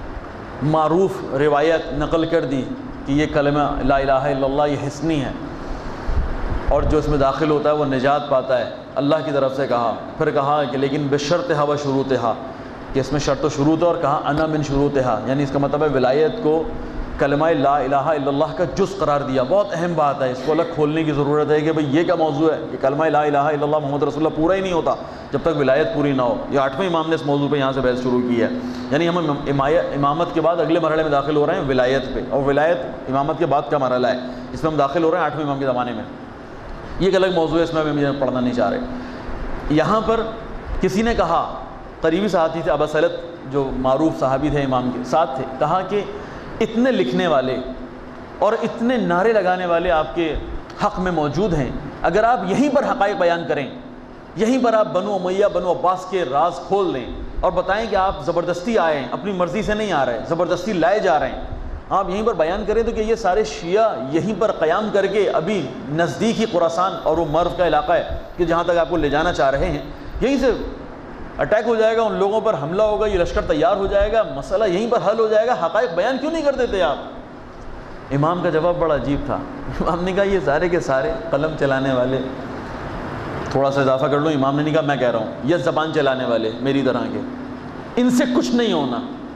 معروف روایت نقل کر دی کہ یہ کلمہ لا الہ الا اللہ یہ حصنی ہے اور جو اس میں داخل ہوتا ہے وہ نجات پاتا ہے اللہ کی طرف سے، کہا پھر کہا کہ لیکن بشرطھا و شروطھا، کہ اس میں شرط و شروط ہے، اور کہا انا من شروطھا، یعنی اس کا مطلب ہے ولایت کو کلمہ لا الہ الا اللہ کا جز قرار دیا. بہت اہم بات ہے، اس کو الگ کھولنے کی ضرورت ہے کہ بھئی یہ کیا موضوع ہے کہ کلمہ لا الہ الا اللہ محمد رسول اللہ پورا ہی نہیں ہوتا جب تک ولایت پوری نہ ہو. یہ آٹھویں امام نے اس موضوع پہ یہاں سے بحث شروع کی ہے. یعنی ہم امامت کے بعد اگلے مرحلے میں داخل ہو رہے ہیں ولایت پہ، اور ولایت امامت کے بعد کا مرحلہ ہے جس میں ہم داخل ہو رہے ہیں آٹھویں امام کے زمانے میں. یہ ایک الگ موضوع ہے، اس میں بھی مجھے پڑھنا نہیں چاہ رہے. یہاں پر کسی نے کہا، قریبی ساتھی تھے، ابا سلط جو معروف صحابی تھے امام کے ساتھ تھے، کہا کہ اتنے لکھنے والے اور اتنے نعرے لگانے والے آپ کے حق میں موجود ہیں، اگر آپ یہیں پر حقائق بیان کریں، یہیں پر آپ بنو امیہ بنو عباس کے راز کھول دیں اور بتائیں کہ آپ زبردستی آئے ہیں، اپنی مرضی سے نہیں آ رہے، زبردستی لائے جا رہے ہیں، آپ یہیں پر بیان کریں تو کہ یہ سارے شیعہ یہیں پر قیام کر کے ابھی نزدیک ہی خراسان اور وہ مرو کا علاقہ ہے کہ جہاں تک آپ کو لے جانا چاہ رہے ہیں، یہیں سے اٹیک ہو جائے گا، ان لوگوں پر حملہ ہوگا، یہ لشکر تیار ہو جائے گا، مسئلہ یہیں پر حل ہو جائے گا، حقائق بیان کیوں نہیں کر دیتے آپ؟ امام کا جواب بڑا عجیب تھا. امام نے کہا یہ سارے کے سارے قلم چلانے والے، تھوڑا سا اضافہ کر لوں، امام نے نہیں کہا میں کہہ رہا ہوں، یہ زبان چلانے والے میری طرح کے، ان سے کچھ نہیں ہونا،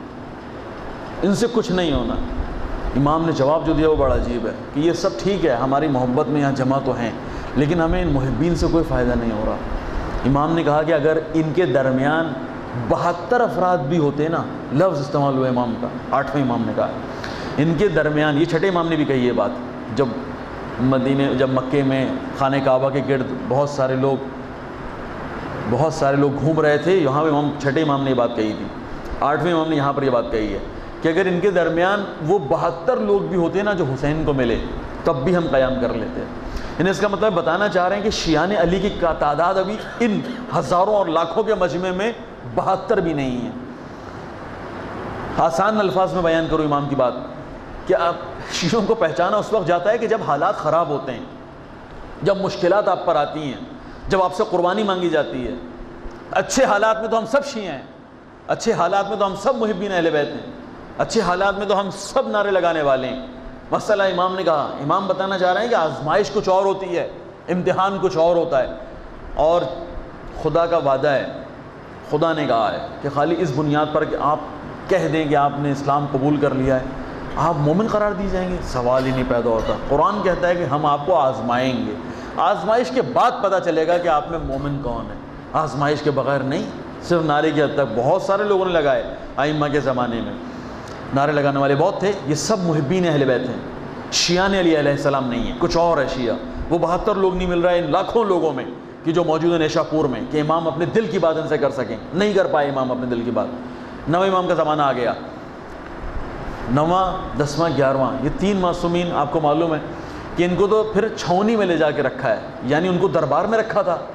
ان سے کچھ نہیں ہونا. امام نے جواب جو دیا وہ بڑا عجیب ہے کہ یہ سب ٹھیک ہے، ہماری محبت میں یہاں جمع تو ہیں، لیکن ہمیں ان محبین سے کوئی فائدہ نہیں ہو رہا. امام نے کہا کہ اگر ان کے درمیان بہتر افراد بھی ہوتے نا، لفظ استعمال ہوا امام کا، آٹھویں امام نے کہا ان کے درمیان، یہ چھٹے امام نے بھی کہی یہ بات، جب مدینے جب مکے میں خانہ کعبہ کے گرد بہت سارے لوگ بہت سارے لوگ گھوم رہے تھے، یہاں پہ امام چھٹے امام نے یہ بات کہی تھی، آٹھویں امام نے یہاں پر یہ بات کہی ہے کہ اگر ان کے درمیان وہ بہتر لوگ بھی ہوتے نا جو حسین کو ملے تب بھی ہم قیام کر لیتے ہیں. یعنی اس کا مطلب بتانا چاہ رہے ہیں کہ شیعان علی کی تعداد ابھی ان ہزاروں اور لاکھوں کے مجمع میں بہتر بھی نہیں ہے. آسان الفاظ میں بیان کرو امام کی بات کہ آپ شیعوں کو پہچانا اس وقت جاتا ہے کہ جب حالات خراب ہوتے ہیں، جب مشکلات آپ پر آتی ہیں، جب آپ سے قربانی مانگی جاتی ہے. اچھے حالات میں تو ہم سب شیعہ ہیں، اچھے حالات میں تو ہم سب محبین اہل بیت ہیں، اچھے حالات میں تو ہم سب نعرے لگانے والے ہیں. مسئلہ امام نے کہا، امام بتانا چاہ رہے ہیں کہ آزمائش کچھ اور ہوتی ہے، امتحان کچھ اور ہوتا ہے، اور خدا کا وعدہ ہے، خدا نے کہا ہے کہ خالی اس بنیاد پر کہ آپ کہہ دیں کہ آپ نے اسلام قبول کر لیا ہے آپ مومن قرار دی جائیں گے، سوال ہی نہیں پیدا ہوتا. قرآن کہتا ہے کہ ہم آپ کو آزمائیں گے، آزمائش کے بعد پتہ چلے گا کہ آپ میں مومن کون ہے، آزمائش کے بغیر نہیں. صرف نعرے کی حد تک بہت سارے لوگوں نے لگائے، ائمہ کے زمانے میں نعرے لگانے والے بہت تھے، یہ سب محبین اہل بیت ہیں، شیعان علی علیہ السلام نہیں ہیں، کچھ اور ہے شیعہ. وہ بہتر لوگ نہیں مل رہے ان لاکھوں لوگوں میں کہ جو موجود ہیں نیشا پور میں کہ امام اپنے دل کی بات ان سے کر سکیں، نہیں کر پائے امام اپنے دل کی بات. نویں امام کا زمانہ آ گیا، نواں دسواں گیارہواں یہ تین معصومین آپ کو معلوم ہے کہ ان کو تو پھر چھاؤنی میں لے جا کے رکھا ہے، یعنی ان کو دربار میں رکھا تھا.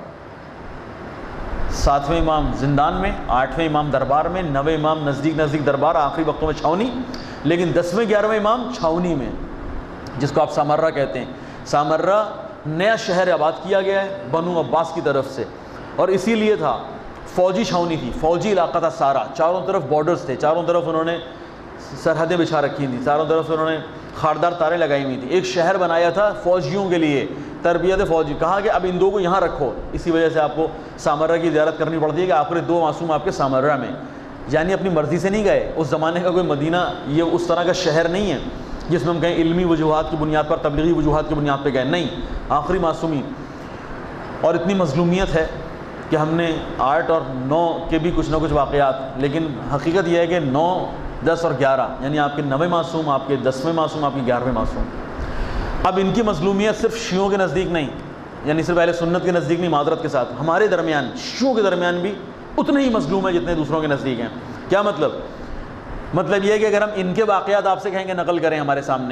ساتویں امام زندان میں، آٹھویں امام دربار میں، نویں امام نزدیک نزدیک دربار، آخری وقتوں میں چھاؤنی، لیکن دسویں گیارہویں امام چھاؤنی میں، جس کو آپ سامرہ کہتے ہیں. سامرہ نیا شہر آباد کیا گیا ہے بنو عباس کی طرف سے، اور اسی لیے تھا فوجی چھاؤنی تھی، فوجی علاقہ تھا سارا، چاروں طرف بارڈرز تھے، چاروں طرف انہوں نے سرحدیں بچھا رکھی تھیں، چاروں طرف انہوں نے خاردار تاریں لگائی ہوئی تھیں. ایک شہر بنایا تھا فوجیوں کے لیے، تربیت فوجی. کہا کہ اب ان دو کو یہاں رکھو، اسی وجہ سے آپ کو سامرہ کی زیارت کرنی پڑتی ہے کہ آخری دو معصوم آپ کے سامرہ میں، یعنی اپنی مرضی سے نہیں گئے. اس زمانے کا کوئی مدینہ یہ اس طرح کا شہر نہیں ہے جس میں ہم کہیں علمی وجوہات کی بنیاد پر، تبلیغی وجوہات کی بنیاد پہ گئے، نہیں، آخری معصومی. اور اتنی مظلومیت ہے کہ ہم نے آٹھ اور نو کے بھی کچھ نہ کچھ واقعات، لیکن حقیقت یہ ہے کہ نو دس اور گیارہ، یعنی آپ کے نویں معصوم، آپ کے دسویں معصوم، آپ کے گیارہویں معصوم۔ اب ان کی مظلومیت صرف شیعوں کے نزدیک نہیں، یعنی صرف اہل سنت کے نزدیک نہیں، معذرت کے ساتھ ہمارے درمیان شیعوں کے درمیان بھی اتنے ہی مظلوم ہیں جتنے دوسروں کے نزدیک ہیں۔ کیا مطلب؟ مطلب یہ ہے کہ اگر ہم ان کے واقعات آپ سے کہیں کہ نقل کریں ہمارے سامنے،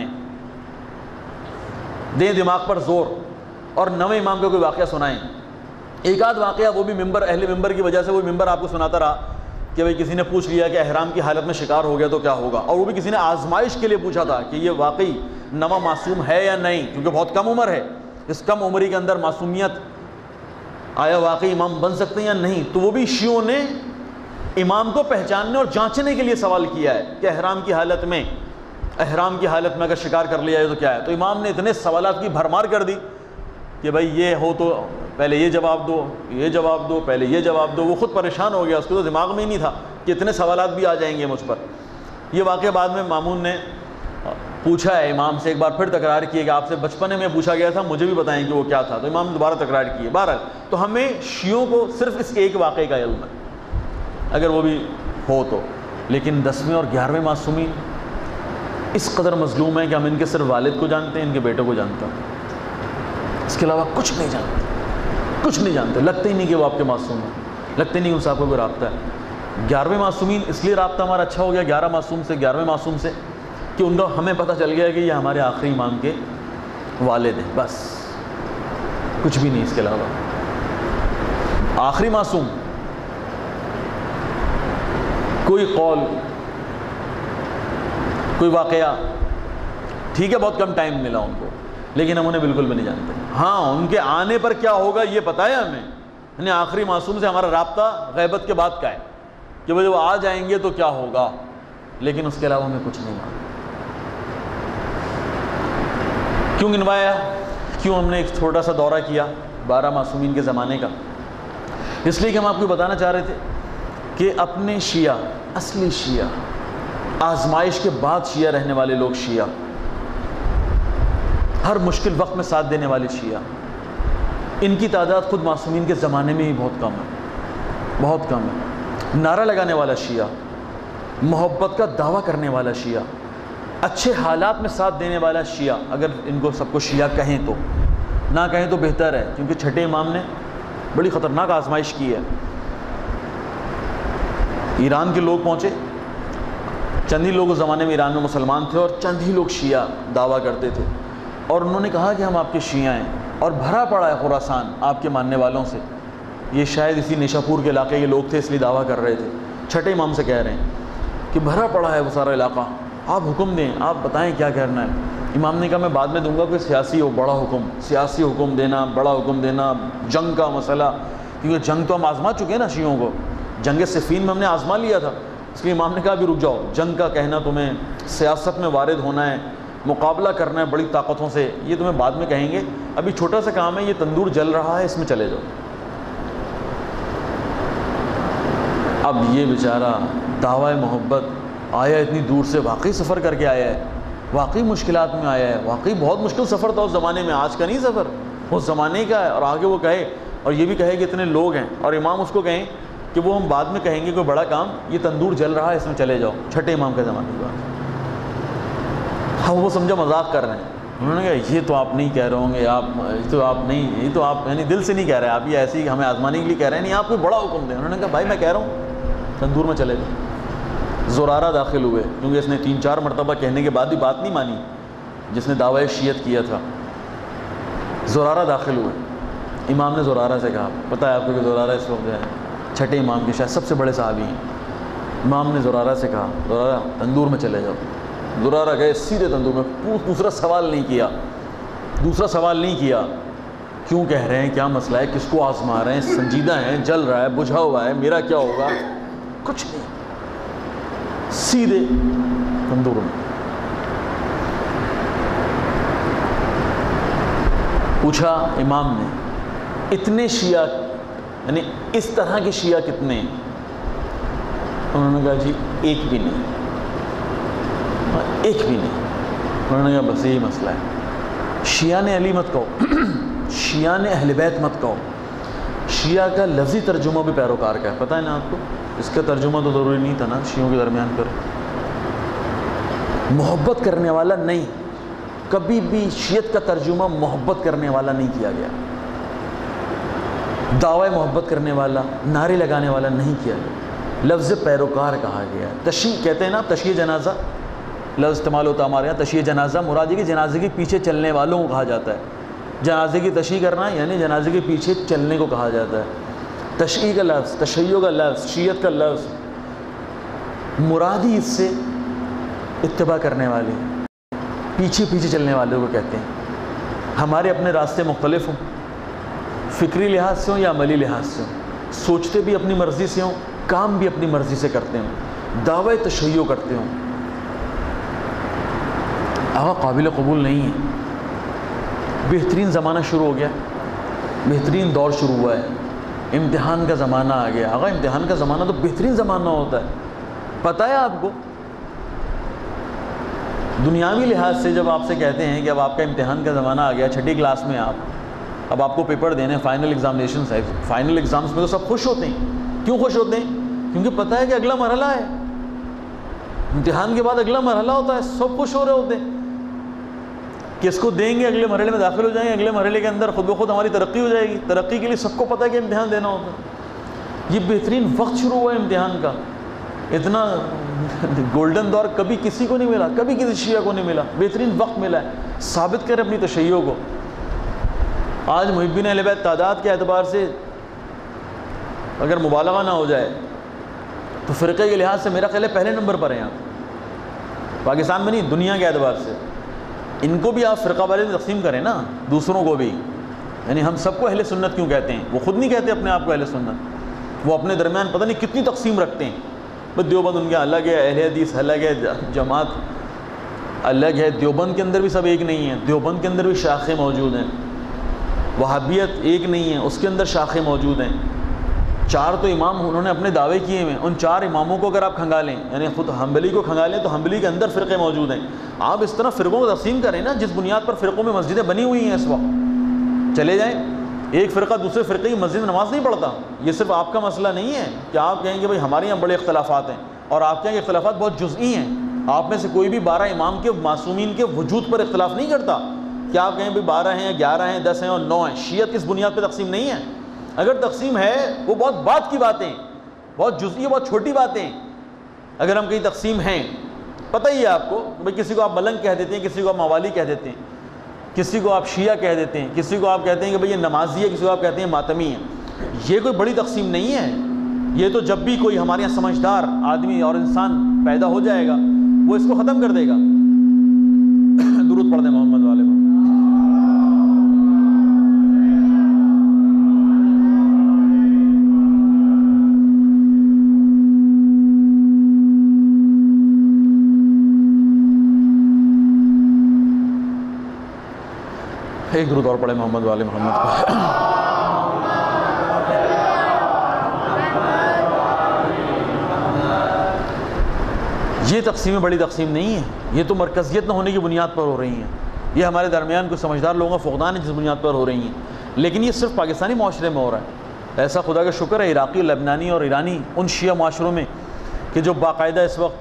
دیں دماغ پر زور اور نویں امام کا کوئی واقعہ سنائیں، ایک آدھ واقعہ وہ بھی ممبر، اہل ممبر کی وجہ سے وہ ممبر آپ کو سناتا رہا کہ بھئی کسی نے پوچھ لیا کہ احرام کی حالت میں شکار ہو گیا تو کیا ہوگا، اور وہ بھی کسی نے آزمائش کے لیے پوچھا تھا کہ یہ واقعی نواں معصوم ہے یا نہیں، کیونکہ بہت کم عمر ہے، اس کم عمری کے اندر معصومیت، آیا واقعی امام بن سکتے ہیں یا نہیں، تو وہ بھی شیعوں نے امام کو پہچاننے اور جانچنے کے لیے سوال کیا ہے کہ احرام کی حالت میں احرام کی حالت میں اگر شکار کر لیا ہے تو کیا ہے۔ تو امام نے اتنے سوالات کی بھرمار کر دی کہ بھائی یہ ہو تو پہلے یہ جواب دو، یہ جواب دو، پہلے یہ جواب دو، وہ خود پریشان ہو گیا، اس کو تو دماغ میں ہی نہیں تھا کہ اتنے سوالات بھی آ جائیں گے مجھ پر۔ یہ واقعہ بعد میں مامون نے پوچھا ہے امام سے، ایک بار پھر تکرار کیے کہ آپ سے بچپنے میں پوچھا گیا تھا، مجھے بھی بتائیں کہ وہ کیا تھا، تو امام نے دوبارہ تکرار کیے۔ بہرحال تو ہمیں شیعوں کو صرف اس ایک واقعے کا علم ہے اگر وہ بھی ہو تو، لیکن دسویں اور گیارہویں معصومین اس قدر مظلوم ہیں کہ ہم ان کے صرف والد کو جانتے ہیں، ان کے بیٹوں کو جانتے ہیں، اس کے علاوہ کچھ نہیں جانتے، کچھ نہیں جانتے، لگتے ہی نہیں کہ وہ آپ کے معصوم ہیں، لگتے نہیں ان سے آپ کو کوئی رابطہ ہے۔ گیارہویں معصومین اس لیے رابطہ ہمارا اچھا ہو گیا گیارہ معصوم سے، گیارہویں معصوم سے، کہ ان کو ہمیں پتہ چل گیا کہ یہ ہمارے آخری امام کے والد ہیں، بس کچھ بھی نہیں اس کے علاوہ۔ آخری معصوم کوئی قول، کوئی واقعہ، ٹھیک ہے بہت کم ٹائم ملا ان کو، لیکن ہم انہیں بالکل بھی نہیں جانتے۔ ہاں ان کے آنے پر کیا ہوگا یہ پتہ ہے ہمیں، یعنی آخری معصوم سے ہمارا رابطہ غیبت کے بعد کا ہے کہ وہ جب آ جائیں گے تو کیا ہوگا، لیکن اس کے علاوہ ہمیں کچھ نہیں معلوم۔ کیوں گنوایا؟ کیوں ہم نے ایک چھوٹا سا دورہ کیا بارہ معصومین کے زمانے کا؟ اس لیے کہ ہم آپ کو بتانا چاہ رہے تھے کہ اپنے شیعہ، اصلی شیعہ، آزمائش کے بعد شیعہ رہنے والے لوگ، شیعہ ہر مشکل وقت میں ساتھ دینے والے شیعہ، ان کی تعداد خود معصومین کے زمانے میں ہی بہت کم ہے، بہت کم ہے۔ نعرہ لگانے والا شیعہ، محبت کا دعویٰ کرنے والا شیعہ، اچھے حالات میں ساتھ دینے والا شیعہ، اگر ان کو سب کو شیعہ کہیں تو، نہ کہیں تو بہتر ہے، کیونکہ چھٹے امام نے بڑی خطرناک آزمائش کی ہے۔ ایران کے لوگ پہنچے، چند ہی لوگ اس زمانے میں ایران میں مسلمان تھے اور چند ہی لوگ شیعہ دعویٰ کرتے تھے، اور انہوں نے کہا کہ ہم آپ کے شیعہ ہیں، اور بھرا پڑا ہے خراسان آپ کے ماننے والوں سے۔ یہ شاید اسی نیشاپور کے علاقے کے لوگ تھے اس لیے دعویٰ کر رہے تھے، چھٹے امام سے کہہ رہے ہیں کہ بھرا پڑا ہے وہ سارا علاقہ، آپ حکم دیں، آپ بتائیں کیا کرنا ہے۔ امام نے کہا میں بعد میں دوں گا کوئی سیاسی ہو، بڑا حکم، سیاسی حکم دینا، بڑا حکم دینا، جنگ کا مسئلہ، کیونکہ جنگ تو ہم آزما چکے ہیں نا شیعوں کو، جنگ صفین میں ہم نے آزما لیا تھا، اس لیے امام نے کہا بھی رک جاؤ، جنگ کا کہنا تمہیں سیاست میں وارد ہونا ہے، مقابلہ کرنا ہے بڑی طاقتوں سے، یہ تمہیں بعد میں کہیں گے، ابھی چھوٹا سا کام ہے، یہ تندور جل رہا ہے اس میں چلے جاؤ۔ اب یہ بیچارہ دعویٰ محبت آیا اتنی دور سے، واقعی سفر کر کے آیا ہے، واقعی مشکلات میں آیا ہے، واقعی بہت مشکل سفر تھا اس زمانے میں، آج کا نہیں سفر، اس زمانے کا ہے، اور آگے وہ کہے اور یہ بھی کہے کہ اتنے لوگ ہیں، اور امام اس کو کہیں کہ وہ ہم بعد میں کہیں گے کوئی بڑا کام، یہ تندور جل رہا ہے اس میں چلے جاؤ، چھٹے امام کے زمانے کی بات۔ ہاں وہ سمجھا مذاق کر رہے ہیں، انہوں نے کہا یہ تو آپ نہیں کہہ رہے ہوں گے، آپ یہ تو آپ نہیں، یہ تو آپ یعنی دل سے نہیں کہہ رہے، آپ یہ ایسی ہمیں آزمانے کے لیے کہہ رہے ہیں، نہیں آپ کوئی بڑا حکم دیں۔ انہوں نے کہا بھائی میں کہہ رہا ہوں تندور میں چلے گئے۔ زرارہ داخل ہوئے، کیونکہ اس نے تین چار مرتبہ کہنے کے بعد بھی بات نہیں مانی جس نے دعویٰ شیعت کیا تھا۔ زرارہ داخل ہوئے، امام نے زرارہ سے کہا، پتہ ہے آپ کو کہ زرارہ اس وقت جو ہے چھٹے امام کے شاید سب سے بڑے صحابی ہیں۔ امام نے زرارہ سے کہا زرارہ تندور میں چلے جاؤ۔ زرارہ گئے سیدھے تندور میں، دوسرا سوال نہیں کیا، دوسرا سوال نہیں کیا کیوں کہہ رہے ہیں، کیا مسئلہ ہے، کس کو آزما رہے ہیں، سنجیدہ ہیں، جل رہا ہے، بجھا ہوا ہے، میرا کیا ہوگا، کچھ نہیں، سیدھے تندور میں۔ پوچھا امام نے اتنے شیعہ یعنی اس طرح کے شیعہ کتنے ہیں؟ انہوں نے کہا جی ایک بھی نہیں، ایک بھی نہیں۔ انہوں نے کہا بس یہی مسئلہ ہے، شیعہ نے علی مت کہو، شیعہ نے اہل بیت مت کہو۔ شیعہ کا لفظی ترجمہ بھی پیروکار کا ہے، پتہ ہے نا آپ کو، اس کا ترجمہ تو ضروری نہیں تھا نا شیعوں کے درمیان پر، محبت کرنے والا نہیں، کبھی بھی شیعت کا ترجمہ محبت کرنے والا نہیں کیا گیا، دعوی محبت کرنے والا، نعرے لگانے والا نہیں کیا گیا، لفظ پیروکار کہا گیا۔ تشیع کہتے ہیں نا، تشیع جنازہ لفظ استعمال ہوتا ہمارے یہاں، تشیع جنازہ مراد یہ کہ جنازے کے پیچھے چلنے والوں کو کہا جاتا ہے، جنازے کی تشیع کرنا یعنی جنازے کے پیچھے چلنے کو کہا جاتا ہے۔ تشیع کا لفظ، تشیع کا لفظ، شیعت کا لفظ، مراد ہی اس سے اتباع کرنے والے، پیچھے پیچھے چلنے والوں کو کہتے ہیں۔ ہمارے اپنے راستے مختلف ہوں، فکری لحاظ سے ہوں یا عملی لحاظ سے ہوں، سوچتے بھی اپنی مرضی سے ہوں، کام بھی اپنی مرضی سے کرتے ہوں، دعوی تشیع کرتے ہوں، آقا قابل قبول نہیں ہے۔ بہترین زمانہ شروع ہو گیا، بہترین دور شروع ہوا ہے، امتحان کا زمانہ آ گیا۔ آقا امتحان کا زمانہ تو بہترین زمانہ ہوتا ہے، پتہ ہے آپ کو؟ دنیاوی لحاظ سے جب آپ سے کہتے ہیں کہ اب آپ کا امتحان کا زمانہ آ گیا، چھٹی کلاس میں آپ اب آپ کو پیپر دینے، فائنل ایگزامینیشنز ہے، فائنل ایگزامز میں تو سب خوش ہوتے ہیں۔ کیوں خوش ہوتے ہیں؟ کیونکہ پتہ ہے کہ اگلا مرحلہ ہے، امتحان کے بعد اگلا مرحلہ ہوتا ہے، سب خوش ہو رہے ہوتے ہیں کہ اس کو دیں گے، اگلے مرحلے میں داخل ہو جائیں گے، اگلے مرحلے کے اندر خود بخود ہماری ترقی ہو جائے گی۔ ترقی کے لیے سب کو پتہ ہے کہ امتحان دینا ہوتا ہے۔ یہ بہترین وقت شروع ہوا ہے امتحان کا، اتنا گولڈن دور کبھی کسی کو نہیں ملا، کبھی کسی شیعہ کو نہیں ملا، بہترین وقت ملا ہے، ثابت کریں اپنی تشیع کو۔ آج محبین اہل بیت تعداد کے اعتبار سے اگر مبالغہ نہ ہو جائے تو فرقے کے لحاظ سے میرا خیال ہے پہلے نمبر پر ہیں آپ، پاکستان میں نہیں، دنیا کے اعتبار سے۔ ان کو بھی آپ فرقہ واریت تقسیم کریں نا، دوسروں کو بھی، یعنی ہم سب کو اہل سنت کیوں کہتے ہیں؟ وہ خود نہیں کہتے اپنے آپ کو اہل سنت، وہ اپنے درمیان پتہ نہیں کتنی تقسیم رکھتے ہیں۔ بس دیوبند ان کے الگ ہے، اہل حدیث الگ ہے، جماعت الگ ہے۔ دیوبند کے اندر بھی سب ایک نہیں ہیں، دیوبند کے اندر بھی شاخیں موجود ہیں، وہابیت ایک نہیں ہے، اس کے اندر شاخیں موجود ہیں۔ چار تو امام انہوں نے اپنے دعوے کیے ہیں، ان چار اماموں کو اگر آپ کھنگالیں، یعنی خود حنبلی کو کھنگالیں تو حنبلی کے اندر فرقے موجود ہیں۔ آپ اس طرح فرقوں کو تقسیم کریں نا، جس بنیاد پر فرقوں میں مسجدیں بنی ہوئی ہیں اس وقت، چلے جائیں۔ ایک فرقہ دوسرے فرقے کی مسجد میں نماز نہیں پڑھتا، یہ صرف آپ کا مسئلہ نہیں ہے کہ آپ کہیں کہ بھائی ہمارے یہاں بڑے اختلافات ہیں اور آپ کے یہاں اختلافات بہت جزئی ہیں۔ آپ میں سے کوئی بھی بارہ امام کے معصومین کے وجود پر اختلاف نہیں کرتا کہ آپ کہیں بھائی بارہ ہیں، گیارہ ہیں، دس ہیں اور نو ہیں۔ شیعت کس بنیاد پہ تقسیم نہیں ہے؟ اگر تقسیم ہے وہ بہت بات کی باتیں، بہت جزئی، بہت چھوٹی باتیں۔ اگر ہم کہیں تقسیم ہیں، پتہ ہی ہے آپ کو، بھائی کسی کو آپ ملنگ کہہ دیتے ہیں، کسی کو آپ موالی کہہ دیتے ہیں، کسی کو آپ شیعہ کہہ دیتے ہیں، کسی کو آپ کہتے ہیں کہ بھئی یہ نمازی ہے، کسی کو آپ کہتے ہیں ماتمی ہے۔ یہ کوئی بڑی تقسیم نہیں ہے، یہ تو جب بھی کوئی ہمارے یہاں سمجھدار آدمی اور انسان پیدا ہو جائے گا وہ اس کو ختم کر دے گا۔ درود پڑھ دیں محمد والے پر۔ ایک درود اور پڑھے محمد والے محمد پر۔ یہ تقسیمیں بڑی تقسیم نہیں ہیں، یہ تو مرکزیت نہ ہونے کی بنیاد پر ہو رہی ہیں، یہ ہمارے درمیان کوئی سمجھدار لوگوں کا فقدان ہے جس بنیاد پر ہو رہی ہیں، لیکن یہ صرف پاکستانی معاشرے میں ہو رہا ہے۔ ایسا خدا کا شکر ہے عراقی، لبنانی اور ایرانی ان شیعہ معاشروں میں کہ جو باقاعدہ اس وقت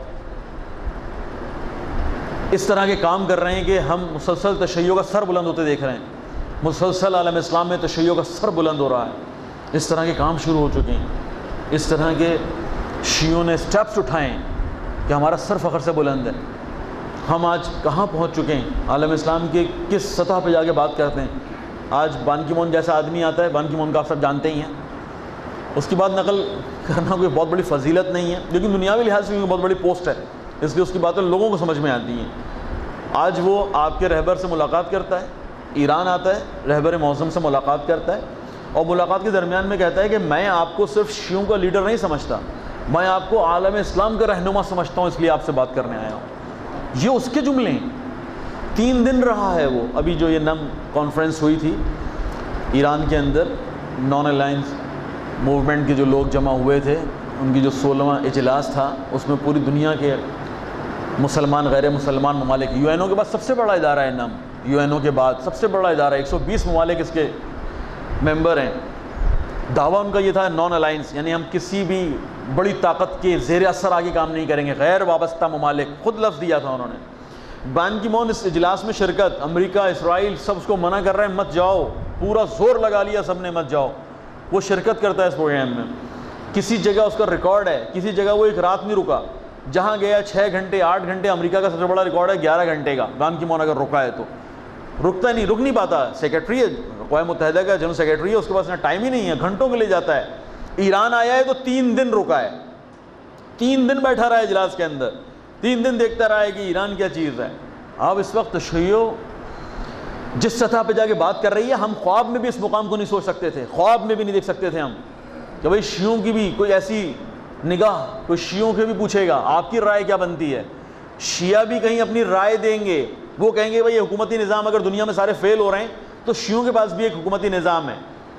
اس طرح کے کام کر رہے ہیں کہ ہم مسلسل تشیع کا سر بلند ہوتے دیکھ رہے ہیں، مسلسل عالم اسلام میں تشیع کا سر بلند ہو رہا ہے۔ اس طرح کے کام شروع ہو چکے ہیں، اس طرح کے شیعوں نے سٹیپس اٹھائے ہیں کہ ہمارا سر فخر سے بلند ہے۔ ہم آج کہاں پہنچ چکے ہیں، عالم اسلام کے کس سطح پہ جا کے بات کرتے ہیں۔ آج بان کی مون جیسا آدمی آتا ہے، بان کی مون کا آپ سب جانتے ہی ہیں، اس کی بات نقل کرنا کوئی بہت بڑی فضیلت نہیں ہے، لیکن دنیاوی لحاظ سے بہت بڑی پوسٹ ہے، اس لیے اس کی باتیں لوگوں کو سمجھ میں آتی ہیں۔ آج وہ آپ کے رہبر سے ملاقات کرتا ہے، ایران آتا ہے، رہبر معظم سے ملاقات کرتا ہے، اور ملاقات کے درمیان میں کہتا ہے کہ میں آپ کو صرف شیعوں کا لیڈر نہیں سمجھتا، میں آپ کو عالم اسلام کا رہنما سمجھتا ہوں، اس لیے آپ سے بات کرنے آیا ہوں۔ یہ اس کے جملے ہیں۔ تین دن رہا ہے وہ، ابھی جو یہ نم کانفرنس ہوئی تھی ایران کے اندر، نان الائنس موومنٹ کے جو لوگ جمع ہوئے تھے، ان کی جو سولہواں اجلاس تھا، اس میں پوری دنیا کے مسلمان غیر مسلمان ممالک، یو این او کے بعد سب سے بڑا ادارہ ہے نم، یو این او کے بعد سب سے بڑا ادارہ ہے، ایک سو بیس ممالک اس کے ممبر ہیں۔ دعویٰ ان کا یہ تھا نان الائنس، یعنی ہم کسی بھی بڑی طاقت کے زیر اثر آگے کام نہیں کریں گے، غیر وابستہ ممالک، خود لفظ دیا تھا انہوں نے۔ بان کی مون اس اجلاس میں شرکت، امریکہ اسرائیل سب اس کو منع کر رہے ہیں مت جاؤ، پورا زور لگا لیا سب نے مت جاؤ، وہ شرکت کرتا ہے اس پروگرام میں. کسی جگہ اس کا ریکارڈ ہے، کسی جگہ وہ ایک رات نہیں رکا، جہاں گیا چھ گھنٹے آٹھ گھنٹے. امریکہ کا سب سے بڑا ریکارڈ ہے گیارہ گھنٹے کا. بان کی مون اگر رکا ہے تو رکتا نہیں، رک نہیں پاتا. سیکرٹری ہے اقوام متحدہ کا، جنرل سیکرٹری ہے، اس کے پاس اتنا ٹائم ہی نہیں ہے، گھنٹوں کے لیے جاتا ہے. ایران آیا ہے تو تین دن رکا ہے، تین دن بیٹھا رہا ہے اجلاس کے اندر، تین دن دیکھتا رہا ہے کہ ایران کیا چیز ہے. اب اس وقت تشیع جس سطح پہ جا کے بات کر رہی ہے، ہم خواب میں بھی اس مقام کو نہیں سوچ سکتے تھے، خواب میں بھی نہیں دیکھ سکتے تھے ہم کہ بھئی شیعوں کی بھی کوئی ایسی نگاہ، کوئی شیعوں کے بھی پوچھے گا آپ کی رائے کیا بنتی ہے. شیعہ بھی کہیں اپنی رائے دیں گے، وہ کہیں گے بھئی یہ حکومتی نظام اگر دنیا میں سارے فیل ہو رہے ہیں تو شیعوں کے پاس بھی ایک حکومتی نظام ہے.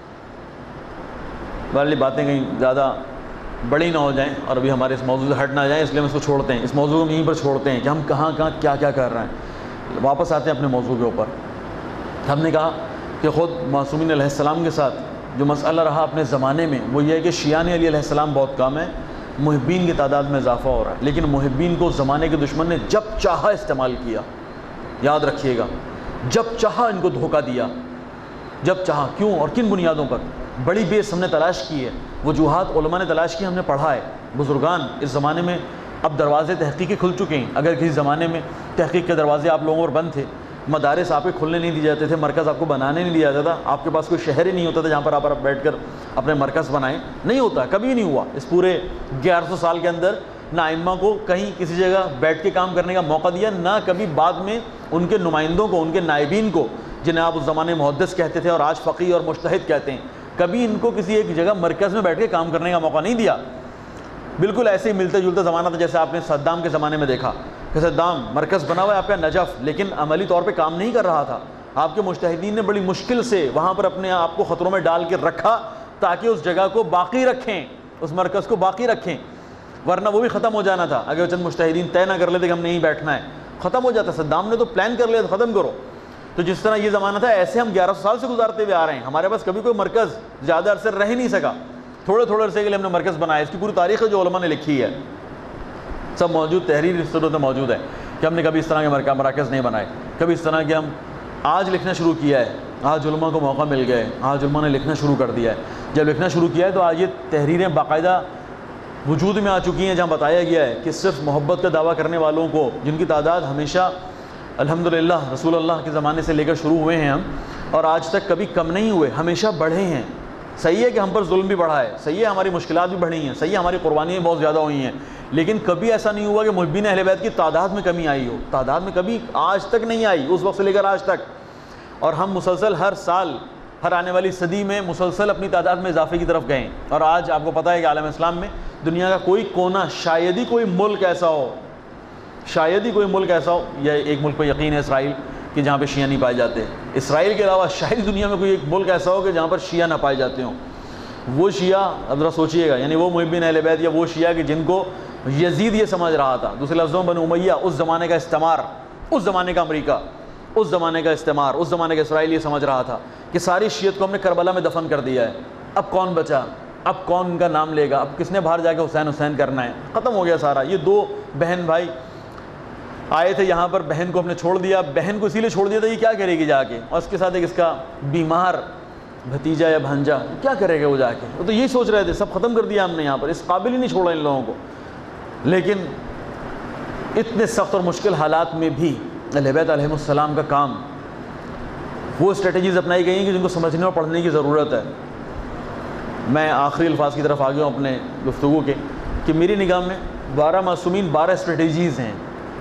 والی باتیں کہیں زیادہ بڑی نہ ہو جائیں اور ابھی ہمارے اس موضوع سے ہٹ نہ جائیں، اس لیے ہم اس کو چھوڑتے ہیں، اس موضوع کو یہیں پر چھوڑتے ہیں کہ ہم کہاں کہاں کیا کیا کر رہے ہیں. واپس آتے ہیں اپنے موضوع کے اوپر. ہم نے کہا کہ خود معصومین علیہ السلام کے ساتھ جو مسئلہ رہا اپنے زمانے میں وہ یہ ہے کہ شیعان علی علیہ السلام بہت کم ہے، محبین کی تعداد میں اضافہ ہو رہا ہے، لیکن محبین کو زمانے کے دشمن نے جب چاہا استعمال کیا. یاد رکھیے گا، جب چاہا ان کو دھوکہ دیا، جب چاہا. کیوں اور کن بنیادوں پر؟ بڑی بیس ہم نے تلاش کی ہے، وجوہات علماء نے تلاش کی، ہم نے پڑھا ہے. بزرگان اس زمانے میں اب دروازے تحقیقی کھل چکے ہیں. اگر کسی زمانے میں تحقیق کے دروازے آپ لوگوں پر بند تھے، مدارس آپ کے کھلنے نہیں دیے جاتے تھے، مرکز آپ کو بنانے نہیں دیا جاتا، آپ کے پاس کوئی شہر ہی نہیں ہوتا تھا جہاں پر آپ بیٹھ کر اپنے مرکز بنائیں، نہیں ہوتا، کبھی نہیں ہوا. اس پورے گیارہ سو سال کے اندر نہ ائمہ کو کہیں کسی جگہ بیٹھ کے کام کرنے کا موقع دیا، نہ کبھی بعد میں ان کے نمائندوں کو، ان کے نائبین کو، جنہیں آپ اس زمانے محدث کہتے تھے اور آج فقیہ اور مجتہد کہتے ہیں، کبھی ان کو کسی ایک جگہ مرکز میں بیٹھ کے کام کرنے کا موقع نہیں دیا. بالکل ایسے ہی ملتا جلتا زمانہ تھا جیسے آپ نے صدام کے زمانے میں دیکھا کہ صدام مرکز بنا ہوا ہے آپ کا نجف، لیکن عملی طور پہ کام نہیں کر رہا تھا. آپ کے مجتہدین نے بڑی مشکل سے وہاں پر اپنے آپ کو خطروں میں ڈال کے رکھا تاکہ اس جگہ کو باقی رکھیں، اس مرکز کو باقی رکھیں، ورنہ وہ بھی ختم ہو جانا تھا. اگر چند مجتہدین طے نہ کر لیتے کہ ہم نہیں بیٹھنا ہے، ختم ہو جاتا. صدام نے تو پلان کر لیا تھا ختم کرو. تو جس طرح یہ زمانہ تھا ایسے ہم گیارہ سو سال سے گزارتے ہوئے آ رہے ہیں. ہمارے پاس کبھی کوئی مرکز زیادہ عرصے رہ ہی نہیں سکا، تھوڑے تھوڑے عرصے کے لیے ہم نے مرکز بنایا. اس کی پوری تاریخ جو علماء نے لکھی ہے سب موجود، تحریر اس طرح سے موجود ہے کہ ہم نے کبھی اس طرح کے مراکز نہیں بنائے، کبھی اس طرح کے ہم آج لکھنا شروع کیا ہے. آج علماء کو موقع مل گئے، آج علماء نے لکھنا شروع کر دیا ہے. جب لکھنا شروع کیا ہے تو آج یہ تحریریں باقاعدہ وجود میں آ چکی ہیں جہاں بتایا گیا ہے کہ صرف محبت کا دعویٰ کرنے والوں کو، جن کی تعداد ہمیشہ الحمدللہ رسول اللہ کے زمانے سے لے کر شروع ہوئے ہیں ہم، اور آج تک کبھی کم نہیں ہوئے، ہمیشہ بڑھے ہیں. صحیح ہے کہ ہم پر ظلم بھی بڑھا ہے، صحیح ہے ہماری مشکلات بھی بڑھی ہیں، صحیح ہے ہماری قربانیاں بہت زیادہ ہوئی ہیں، لیکن کبھی ایسا نہیں ہوا کہ محبین اہل بیت کی تعداد میں کمی آئی ہو. تعداد میں کبھی آج تک نہیں آئی، اس وقت سے لے کر آج تک. اور ہم مسلسل ہر سال، ہر آنے والی صدی میں مسلسل اپنی تعداد میں اضافے کی طرف گئے ہیں. اور آج آپ کو پتہ ہے کہ عالم اسلام میں دنیا کا کوئی کونا، شاید ہی کوئی ملک ایسا ہو، شاید ہی کوئی ملک ایسا ہو، یا ایک ملک پہ یقین ہے اسرائیل کہ جہاں پہ شیعہ نہیں پائے جاتے. اسرائیل کے علاوہ شاید دنیا میں کوئی ایک ملک ایسا ہو کہ جہاں پر شیعہ نہ پائے جاتے ہوں. وہ شیعہ اب ذرا سوچئے گا، یعنی وہ محبین اہل بیت یا وہ شیعہ کہ جن کو یزید یہ سمجھ رہا تھا، دوسرے لفظوں میں بنو امیہ، اس زمانے کا استعمار، اس زمانے کا امریکہ، اس زمانے کا استعمار، اس زمانے کا اسرائیل یہ سمجھ رہا تھا کہ ساری شیعت کو ہم نے کربلا میں دفن کر دیا ہے، اب کون بچا، اب کون ان کا نام لے گا، اب کس نے باہر جا کے حسین حسین کرنا ہے، ختم ہو گیا سارا. یہ دو بہن بھائی آئے تھے یہاں پر، بہن کو ہم نے چھوڑ دیا، بہن کو اسی لیے چھوڑ دیا تھا یہ کیا کرے گی جا کے، اور اس کے ساتھ ایک اس کا بیمار بھتیجا یا بھانجا، کیا کرے گا وہ جا کے. وہ تو یہی سوچ رہے تھے، سب ختم کر دیا ہم نے یہاں پر، اس قابل ہی نہیں چھوڑا ان لوگوں کو. لیکن اتنے سخت اور مشکل حالات میں بھی اہل بیت علیہ السلام کا کام، وہ اسٹریٹجیز اپنائی گئی ہیں کہ جن کو سمجھنے اور پڑھنے کی ضرورت ہے. میں آخری الفاظ کی طرف آ گیا ہوں اپنے گفتگو کے کہ میری نگاہ میں بارہ معصومین بارہ اسٹریٹجیز ہیں،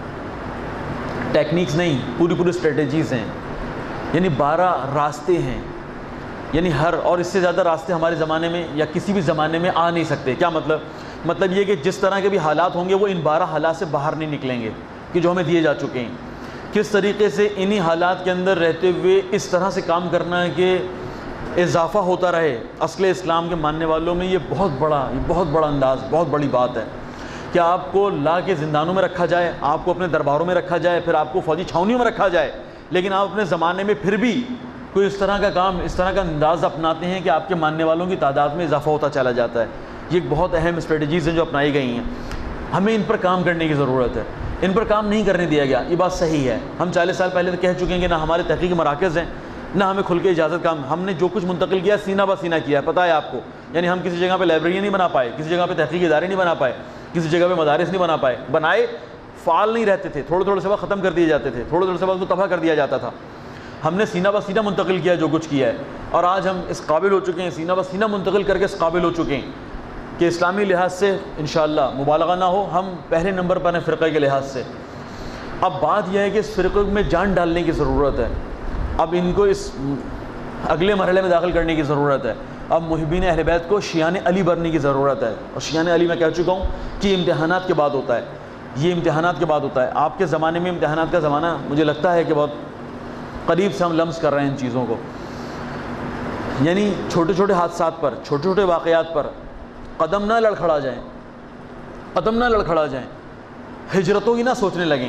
ٹیکنیکس نہیں، پوری پوری اسٹریٹجیز ہیں، یعنی بارہ راستے ہیں، یعنی ہر، اور اس سے زیادہ راستے ہمارے زمانے میں یا کسی بھی زمانے میں آ نہیں سکتے. کیا مطلب؟ مطلب یہ کہ جس طرح کے بھی حالات ہوں گے وہ ان بارہ حالات سے باہر نہیں نکلیں گے کہ جو ہمیں دیے جا چکے ہیں. کس طریقے سے انہی حالات کے اندر رہتے ہوئے اس طرح سے کام کرنا ہے کہ اضافہ ہوتا رہے. اصل اسلام کے ماننے والوں میں یہ بہت بڑا یہ بہت بڑا انداز، بہت بڑی بات ہے کہ آپ کو لا کے زندانوں میں رکھا جائے، آپ کو اپنے درباروں میں رکھا جائے، پھر آپ کو فوجی چھاؤنیوں میں رکھا جائے، لیکن آپ اپنے زمانے میں پھر بھی کوئی اس طرح کا کام، اس طرح کا انداز اپناتے ہیں کہ آپ کے ماننے والوں کی تعداد میں اضافہ ہوتا چلا جاتا ہے. یہ ایک بہت اہم اسٹریٹجیز ہیں جو اپنائی گئی ہیں، ہمیں ان پر کام کرنے کی ضرورت ہے. ان پر کام نہیں کرنے دیا گیا. یہ بات صحیح ہے. ہم چالیس سال پہلے تو کہہ چکے ہیں کہ نہ ہمارے تحقیقی مراکز ہیں نہ ہمیں کھل کے اجازت کام. ہم نے جو کچھ منتقل کیا سینہ بہ سینہ کیا ہے, پتہ ہے آپ کو. یعنی ہم کسی جگہ پہ لائبریری نہیں بنا پائے, کسی جگہ پہ تحقیقی ادارے نہیں بنا پائے, کسی جگہ پہ مدارس نہیں بنا پائے. بنائے, فعال نہیں رہتے تھے, تھوڑے تھوڑے سے بعد ختم کر دیے جاتے تھے, تھوڑے تھوڑے سے بعد کو تباہ کر دیا جاتا تھا. ہم نے سینہ بہ سینہ منتقل کیا جو کچھ کیا ہے, اور آج ہم اس قابل ہو چکے ہیں, سینہ بہ سینہ منتقل کر کے اس قابل ہو چکے ہیں کہ اسلامی لحاظ سے انشاءاللہ مبالغہ نہ ہو, ہم پہلے نمبر پر ہیں فرقے کے لحاظ سے. اب بات یہ ہے کہ اس فرقے میں جان ڈالنے کی ضرورت ہے. اب ان کو اس اگلے مرحلے میں داخل کرنے کی ضرورت ہے. اب محبین اہل بیت کو شیعان علی بننے کی ضرورت ہے. اور شیعان علی میں کہہ چکا ہوں کہ یہ امتحانات کے بعد ہوتا ہے, یہ امتحانات کے بعد ہوتا ہے. آپ کے زمانے میں امتحانات کا زمانہ مجھے لگتا ہے کہ بہت قریب سے ہم لمس کر رہے ہیں ان چیزوں کو. یعنی چھوٹے چھوٹے حادثات پر, چھوٹے چھوٹے واقعات پر قدم نہ لڑکھڑا جائیں, قدم نہ لڑکھڑا جائیں, ہجرتوں کی نہ سوچنے لگیں,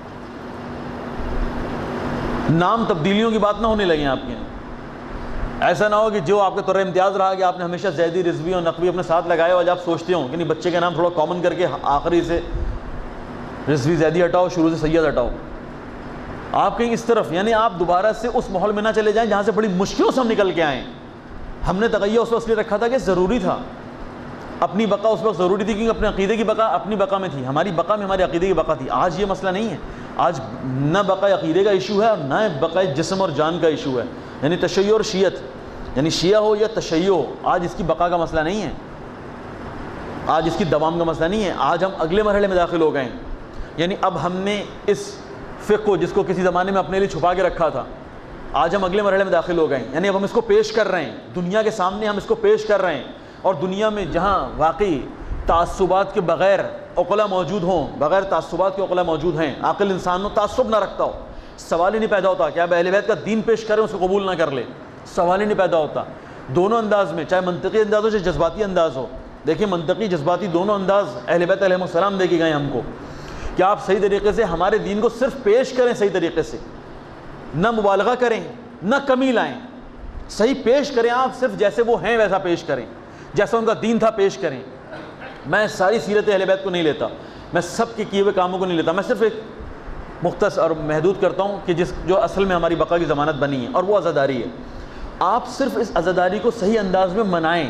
نام تبدیلیوں کی بات نہ ہونے لگیں آپ کے. ایسا نہ ہو کہ جو آپ کا طور امتیاز رہا کہ آپ نے ہمیشہ زیدی, رضوی اور نقوی اپنے ساتھ لگائے ہو, آج آپ سوچتے ہوں کہ نہیں بچے کے نام تھوڑا کامن کر کے آخری سے رضوی زیدی ہٹاؤ, شروع سے سید ہٹاؤ. آپ کہیں اس طرف, یعنی آپ دوبارہ سے اس ماحول میں نہ چلے جائیں جہاں سے بڑی مشکلوں سے ہم نکل کے آئیں. ہم نے تقیہ اس وقت اس لیے رکھا تھا کہ ضروری تھا, اپنی بقا اس وقت ضروری تھی, کیونکہ اپنے عقیدے کی بقا اپنی بقا میں تھی, ہماری بقا میں ہمارے عقیدے کی بقا تھی. آج یہ مسئلہ نہیں ہے. آج نہ بقا عقیدے کا ایشو ہے اور نہ بقا جسم اور جان کا ایشو ہے. یعنی تشیع اور شیعت, یعنی شیعہ ہو یا تشیع ہو, آج اس کی بقا کا مسئلہ نہیں ہے, آج اس کی دوام کا مسئلہ نہیں ہے. آج ہم اگلے مرحلے میں داخل ہو گئے ہیں. یعنی اب ہم نے اس فقہ کو, جس کو کسی زمانے میں اپنے لیے چھپا کے رکھا تھا, آج ہم اگلے مرحلے میں داخل ہو گئے ہیں. یعنی اب ہم اس کو پیش کر رہے ہیں دنیا کے سامنے, ہم اس کو پیش کر رہے ہیں. اور دنیا میں جہاں واقعی تعصبات کے بغیر عقلاء موجود ہوں, بغیر تعصبات کے عقلاء موجود ہیں, عاقل انسان ہو, تعصب نہ رکھتا ہو, سوال ہی نہیں پیدا ہوتا کہ آپ اہل بیت کا دین پیش کریں اس کو قبول نہ کر لے, سوال ہی نہیں پیدا ہوتا. دونوں انداز میں, چاہے منطقی انداز ہو چاہے جذباتی انداز ہو. دیکھیں منطقی جذباتی دونوں انداز اہل بیت علیہ السلام دے کے گئے ہم کو کہ آپ صحیح طریقے سے ہمارے دین کو صرف پیش کریں, صحیح طریقے سے, نہ مبالغہ کریں نہ کمی لائیں, صحیح پیش کریں. آپ صرف جیسے وہ ہیں ویسا پیش کریں, جیسا ان کا دین تھا پیش کریں. میں ساری سیرت اہل بیت کو نہیں لیتا, میں سب کے کیے ہوئے کاموں کو نہیں لیتا, میں صرف ایک مختصر اور محدود کرتا ہوں کہ جس جو اصل میں ہماری بقا کی ضمانت بنی ہے, اور وہ عزاداری ہے. آپ صرف اس عزاداری کو صحیح انداز میں منائیں,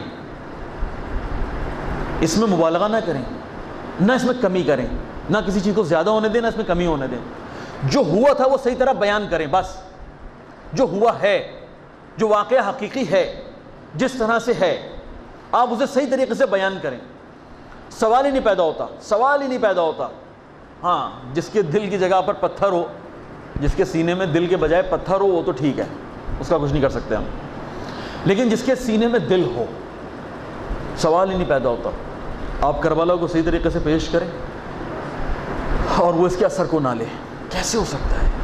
اس میں مبالغہ نہ کریں, نہ اس میں کمی کریں, نہ کسی چیز کو زیادہ ہونے دیں نہ اس میں کمی ہونے دیں. جو ہوا تھا وہ صحیح طرح بیان کریں, بس جو ہوا ہے, جو واقعہ حقیقی ہے, جس طرح سے ہے, آپ اسے صحیح طریقے سے بیان کریں. سوال ہی نہیں پیدا ہوتا, سوال ہی نہیں پیدا ہوتا. ہاں, جس کے دل کی جگہ پر پتھر ہو, جس کے سینے میں دل کے بجائے پتھر ہو, وہ تو ٹھیک ہے, اس کا کچھ نہیں کر سکتے ہم. لیکن جس کے سینے میں دل ہو, سوال ہی نہیں پیدا ہوتا. آپ کربلا کو صحیح طریقے سے پیش کریں اور وہ اس کے اثر کو نہ لے. کیسے ہو سکتا ہے؟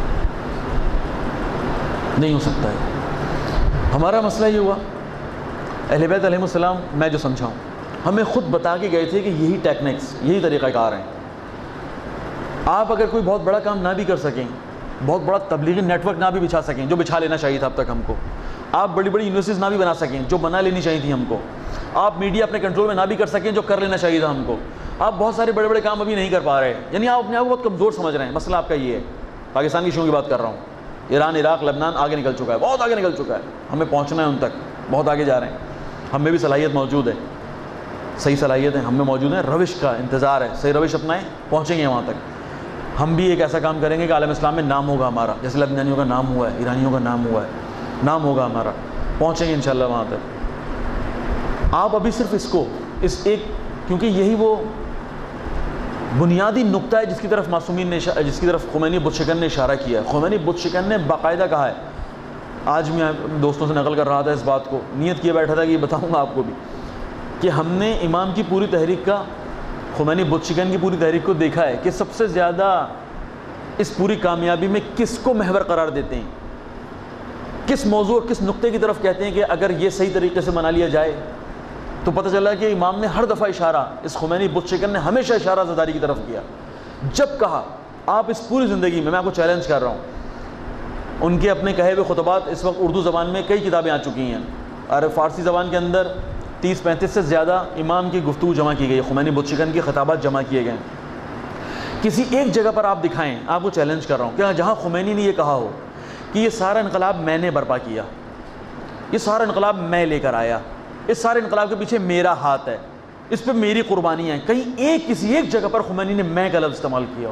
نہیں ہو سکتا ہے. ہمارا مسئلہ یہ ہوا, اہل بیت علیہ السلام, میں جو سمجھا ہوں, ہمیں خود بتا کے گئے تھے کہ یہی ٹیکنکس, یہی طریقہ کار ہیں. آپ اگر کوئی بہت بڑا کام نہ بھی کر سکیں, بہت بڑا تبلیغی نیٹ ورک نہ بھی بچھا سکیں جو بچھا لینا چاہیے تھا اب تک ہم کو, آپ بڑی بڑی یونیورسٹیز نہ بھی بنا سکیں جو بنا لینی چاہیے تھی ہم کو, آپ میڈیا اپنے کنٹرول میں نہ بھی کر سکیں جو کر لینا چاہیے تھا ہم کو, آپ بہت سارے بڑے بڑے کام ابھی نہیں کر پا رہے, یعنی آپ اپنے آپ کو بہت کمزور سمجھ رہے ہیں. مسئلہ آپ کا یہ ہے. پاکستان کی شو کی بات کر رہا ہوں, ایران, عراق, لبنان آگے نکل چکا ہے, بہت آگے نکل چکا ہے. ہمیں پہنچنا ہے ان تک, بہت آگے جا رہے ہیں. ہم میں بھی صلاحیت موجود ہے, صحیح صلاحیتیں ہم میں موجود ہیں, روش کا انتظار ہے, صحیح روش اپنائیں, پہنچیں گے وہاں تک. ہم بھی ایک ایسا کام کریں گے کہ عالم اسلام میں نام ہوگا ہمارا, جیسے لبنانیوں کا نام ہوا ہے, ایرانیوں کا نام ہوا ہے, نام ہوگا ہمارا, پہنچیں گے انشاءاللہ وہاں تک. آپ ابھی صرف اس کو, اس ایک, کیونکہ یہی وہ بنیادی نقطہ ہے جس کی طرف معصومین نے, جس کی طرف خمینی بت شکن نے اشارہ کیا ہے. خمینی بت شکن نے باقاعدہ کہا ہے, آج میں دوستوں سے نقل کر رہا تھا اس بات کو, نیت کیے بیٹھا تھا کہ یہ بتاؤں گا آپ کو بھی, کہ ہم نے امام کی پوری تحریک کا, خمینی بت شکن کی پوری تحریک کو دیکھا ہے کہ سب سے زیادہ اس پوری کامیابی میں کس کو محور قرار دیتے ہیں, کس موضوع اور کس نقطے کی طرف کہتے ہیں کہ اگر یہ صحیح طریقے سے منا لیا جائے. تو پتہ چلا کہ امام نے ہر دفعہ اشارہ, اس خمینی بت شکن نے ہمیشہ اشارہ عزاداری کی طرف کیا. جب کہا, آپ اس پوری زندگی میں, میں آپ کو چیلنج کر رہا ہوں, ان کے اپنے کہے ہوئے خطبات اس وقت اردو زبان میں کئی کتابیں آ چکی ہیں, اور فارسی زبان کے اندر تیس پینتیس سے زیادہ امام کی گفتگو جمع کی گئی, خمینی بت شکن کے خطابات جمع کیے گئے. کسی ایک جگہ پر آپ دکھائیں, آپ کو چیلنج کر رہا ہوں, کہ جہاں خمینی نے یہ کہا ہو کہ یہ سارا انقلاب میں نے برپا کیا, یہ سارا انقلاب میں لے کر آیا, اس سارے انقلاب کے پیچھے میرا ہاتھ ہے, اس پہ میری قربانیاں ہیں, کہیں ایک کسی ایک جگہ پر خمینی نے میں کا لفظ استعمال کیا ہو,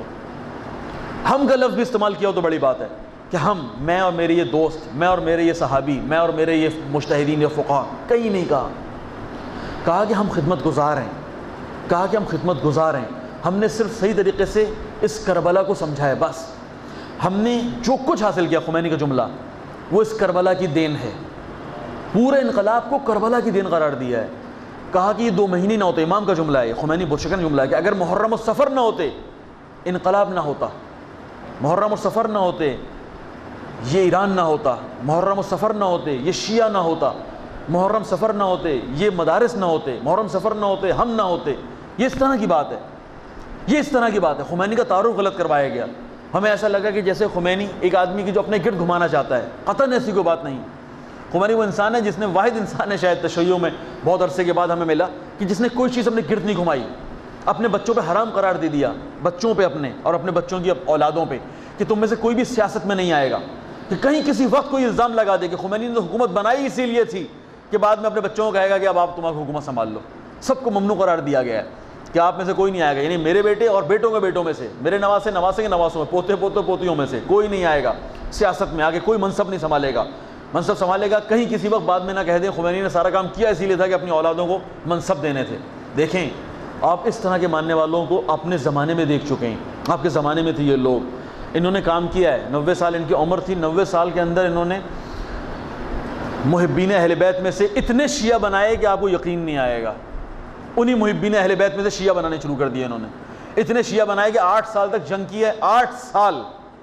ہم کا لفظ بھی استعمال کیا ہو تو بڑی بات ہے کہ ہم, میں اور میرے یہ دوست, میں اور میرے یہ صحابی, میں اور میرے یہ مجتہدین یا فقہا, کہیں نہیں کہا. کہا کہ ہم خدمت گزار ہیں, کہا کہ ہم خدمت گزار ہیں, ہم نے صرف صحیح طریقے سے اس کربلا کو سمجھا ہے, بس ہم نے جو کچھ حاصل کیا, خمینی کا جملہ, وہ اس کربلا کی دین ہے, پورے انقلاب کو کربلا کی دین قرار دیا ہے. کہا کہ یہ دو مہینے نہ ہوتے, امام کا جملہ ہے, خمینی بشکن جملہ ہے, کہ اگر محرم و سفر نہ ہوتے انقلاب نہ ہوتا, محرم و سفر نہ ہوتے یہ ایران نہ ہوتا, محرم و سفر نہ ہوتے یہ شیعہ نہ ہوتا, محرم سفر نہ ہوتے یہ مدارس نہ ہوتے, محرم سفر نہ ہوتے ہم نہ ہوتے. یہ اس طرح کی بات ہے, یہ اس طرح کی بات ہے. خمینی کا تعارف غلط کروایا گیا. ہمیں ایسا لگا کہ جیسے خمینی ایک آدمی کی جو اپنے گرد گھمانا چاہتا ہے, قطعاً ایسی کوئی بات نہیں. خمینی وہ انسان ہے جس نے, واحد انسان ہے شاید تشیع میں بہت عرصے کے بعد ہمیں ملا, کہ جس نے کوئی چیز اپنے گرد نہیں گھمائی, اپنے بچوں پہ حرام قرار دے دیا, بچوں پہ اپنے اور اپنے بچوں کی اولادوں پہ, کہ تم میں سے کوئی بھی سیاست میں نہیں آئے گا. کہ کہیں کسی وقت کوئی الزام لگا دے کہ خمینی نے تو حکومت بنائی اسی لیے تھی کہ بعد میں اپنے بچوں کو کہے گا کہ اب آپ تمہاری حکومت سنبھال لو. سب کو ممنوع قرار دیا گیا ہے کہ آپ میں سے کوئی نہیں آئے گا, یعنی میرے بیٹے اور بیٹوں کے بیٹوں میں سے, میرے نواسے نواسے کے نواسوں میں, پوتے پوتے پوتیوں میں سے کوئی نہیں آئے گا سیاست میں, آگے کوئی منصب نہیں سنبھالے گا. منصب سنبھالے گا کہیں کسی وقت بعد میں نہ کہہ دیں خمینی نے سارا کام کیا اسی لیے تھا کہ اپنی اولادوں کو منصب دینے تھے. دیکھیں آپ اس طرح کے ماننے والوں کو اپنے زمانے میں دیکھ چکے ہیں, آپ کے زمانے میں تھے یہ لوگ, انہوں نے کام کیا ہے. نوے سال ان کی عمر تھی, نوے سال کے اندر انہوں نے محبین اہل بیت میں سے اتنے شیعہ بنائے کہ آپ کو یقین نہیں آئے گا. انہی محبین اہل بیت میں سے شیعہ بنانے شروع کر دیے انہوں نے, اتنے شیعہ بنائے کہ آٹھ سال تک جنگ کی ہے, آٹھ سال.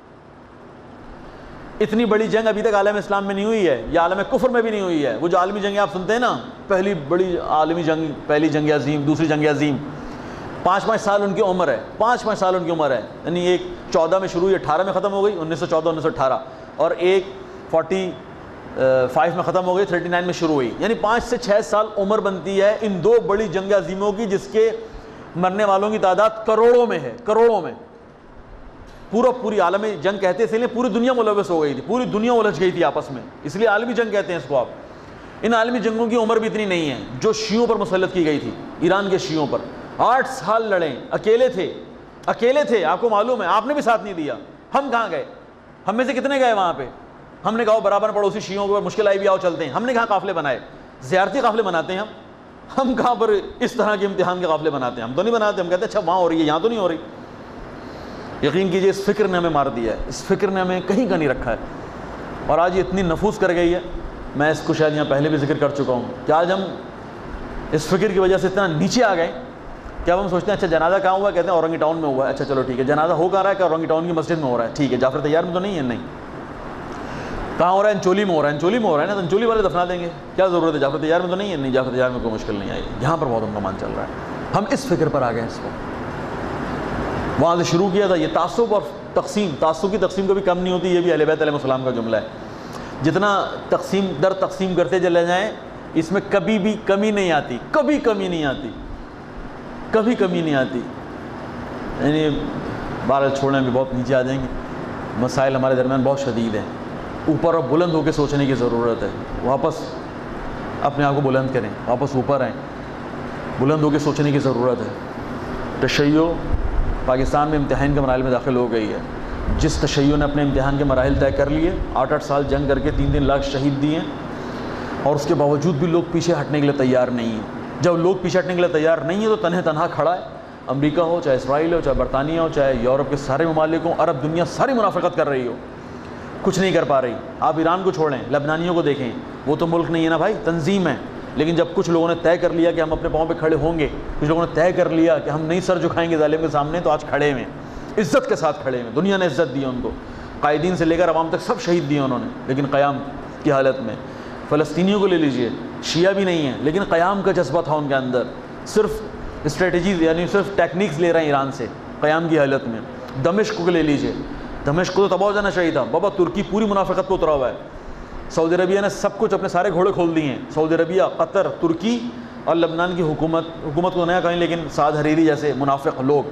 اتنی بڑی جنگ ابھی تک عالم اسلام میں نہیں ہوئی ہے, یا عالم کفر میں بھی نہیں ہوئی ہے. وہ جو عالمی جنگیں آپ سنتے ہیں نا, پہلی بڑی عالمی جنگ, پہلی جنگ عظیم, دوسری جنگ عظیم, پانچ پانچ سال ان کی عمر ہے, پانچ پانچ سال ان کی عمر ہے. یعنی ایک چودہ میں شروع ہوئی, اٹھارہ میں ختم ہو گئی, انیس سو چودہ انیس سو اٹھارہ, اور ایک فورٹی فائیو میں ختم ہو گئی, تھرٹی نائن میں شروع ہوئی. یعنی پانچ سے چھ سال عمر بنتی ہے ان دو بڑی جنگ عظیموں کی, جس کے مرنے والوں کی تعداد کروڑوں میں ہے, کروڑوں میں. پورا پوری عالمی جنگ کہتے اس لیے پوری دنیا ملوث ہو گئی تھی, پوری دنیا الجھ گئی تھی آپس میں, اس لیے عالمی جنگ کہتے ہیں اس کو آپ. ان عالمی جنگوں کی عمر بھی اتنی نہیں ہے جو شیعوں پر مسلط کی گئی تھی, ایران کے شیعوں پر. آٹھ سال لڑیں, اکیلے تھے, اکیلے تھے, آپ کو معلوم ہے, آپ نے بھی ساتھ نہیں دیا. ہم کہاں گئے, ہم میں سے کتنے گئے وہاں پہ؟ ہم نے کہا برابر پڑوسی شیعوں کو مشکل آئی بھی, آؤ چلتے ہیں. ہم نے کہاں قافلے بنائے, زیارتی قافلے بناتے ہیں ہم, ہم کہاں پر اس طرح کے امتحان کے قافلے بناتے ہیں؟ ہم تو نہیں بناتے. ہم کہتے ہیں اچھا وہاں ہو رہی ہے, یہاں تو نہیں ہو رہی. یقین کیجئے اس فکر نے ہمیں مار دیا ہے, اس فکر نے ہمیں کہیں کا نہیں رکھا ہے, اور آج یہ اتنی نفوذ کر گئی ہے. میں اس کو شاید یہاں پہلے بھی ذکر کر چکا ہوں کہ آج ہم اس فکر کی وجہ سے اتنا نیچے آ گئے کہ اب ہم سوچتے ہیں اچھا جنازہ کہاں ہوا ہے, کہتے ہیں اورنگی ٹاؤن میں ہوا ہے. اچھا چلو ٹھیک ہے, جنازہ ہو کہاں رہا ہے کہ اورنگی ٹاؤن کی مسجد میں ہو رہا ہے, ٹھیک ہے. جعفر طیار میں تو نہیں ہے, نہیں. کہاں ہو رہا ہے؟ انچولی میں ہو رہا ہے. انچولی میں ہو رہا ہے نا, تو انچولی والے دفنا دیں گے, کیا ضرورت ہے؟ جعفر طیار میں تو نہیں ہے, نہیں. جعفر طیار میں کوئی مشکل نہیں آئی, یہاں پر بہت ان کا مان چل رہا ہے. ہم اس فکر پر آ گئے, اس کو وہاں سے شروع کیا تھا. یہ تعصب اور تقسیم, تعصب کی تقسیم کبھی کم نہیں ہوتی, یہ بھی اہل بیت علیہ السلام کا جملہ ہے. جتنا تقسیم در تقسیم کرتے چلے جائیں, اس میں کبھی بھی کمی نہیں آتی, کبھی کمی نہیں آتی, کبھی کمی نہیں آتی. یعنی بہرحال چھوڑنے بھی بہت نیچے آ جائیں گے, مسائل ہمارے درمیان بہت شدید ہیں. اوپر اور بلند ہو کے سوچنے کی ضرورت ہے. واپس اپنے آپ کو بلند کریں, واپس اوپر آئیں, بلند ہو کے سوچنے کی ضرورت ہے. تشیع پاکستان میں امتحان کے مراحل میں داخل ہو گئی ہے. جس تشیع نے اپنے امتحان کے مراحل طے کر لیے, آٹھ آٹھ سال جنگ کر کے تین تین لاکھ شہید دیے, اور اس کے باوجود بھی لوگ پیچھے ہٹنے کے لیے تیار نہیں ہیں. جب لوگ پیچھے ہٹنے کے لیے تیار نہیں ہیں تو تنہا تنہا کھڑا ہے. امریکہ ہو, چاہے اسرائیل ہو, چاہے برطانیہ ہو, چاہے یورپ کے سارے ممالک ہوں, عرب دنیا ساری منافقت کر رہی ہو, کچھ نہیں کر پا رہی. آپ ایران کو چھوڑیں, لبنانیوں کو دیکھیں, وہ تو ملک نہیں ہے نا بھائی, تنظیم ہے. لیکن جب کچھ لوگوں نے طے کر لیا کہ ہم اپنے پاؤں پہ کھڑے ہوں گے, کچھ لوگوں نے طے کر لیا کہ ہم نہیں سر جھکائیں گے ظالم کے سامنے, تو آج کھڑے ہوئے, عزت کے ساتھ کھڑے ہوئے. دنیا نے عزت دی ان کو, قائدین سے لے کر عوام تک سب شہید دیے انہوں نے, لیکن قیام کی حالت میں. فلسطینیوں کو لے لیجئے, شیعہ بھی نہیں ہیں لیکن قیام کا جذبہ تھا ان کے اندر, صرف اسٹریٹجیز یعنی صرف ٹیکنیکس لے رہے ہیں ایران سے قیام کی حالت میں. دمشق کو لے لیجئے, دمشق کو تو تباہ ہو جانا چاہیے تھا. بابا ترکی پوری منافقت پہ اترا ہوا ہے. سعودی عربیہ نے سب کچھ, اپنے سارے گھوڑے کھول دیے ہیں. سعودی عربیہ, قطر, ترکی اور لبنان کی حکومت, حکومت کو نیا کہیں لیکن سعد حریری جیسے منافق لوگ,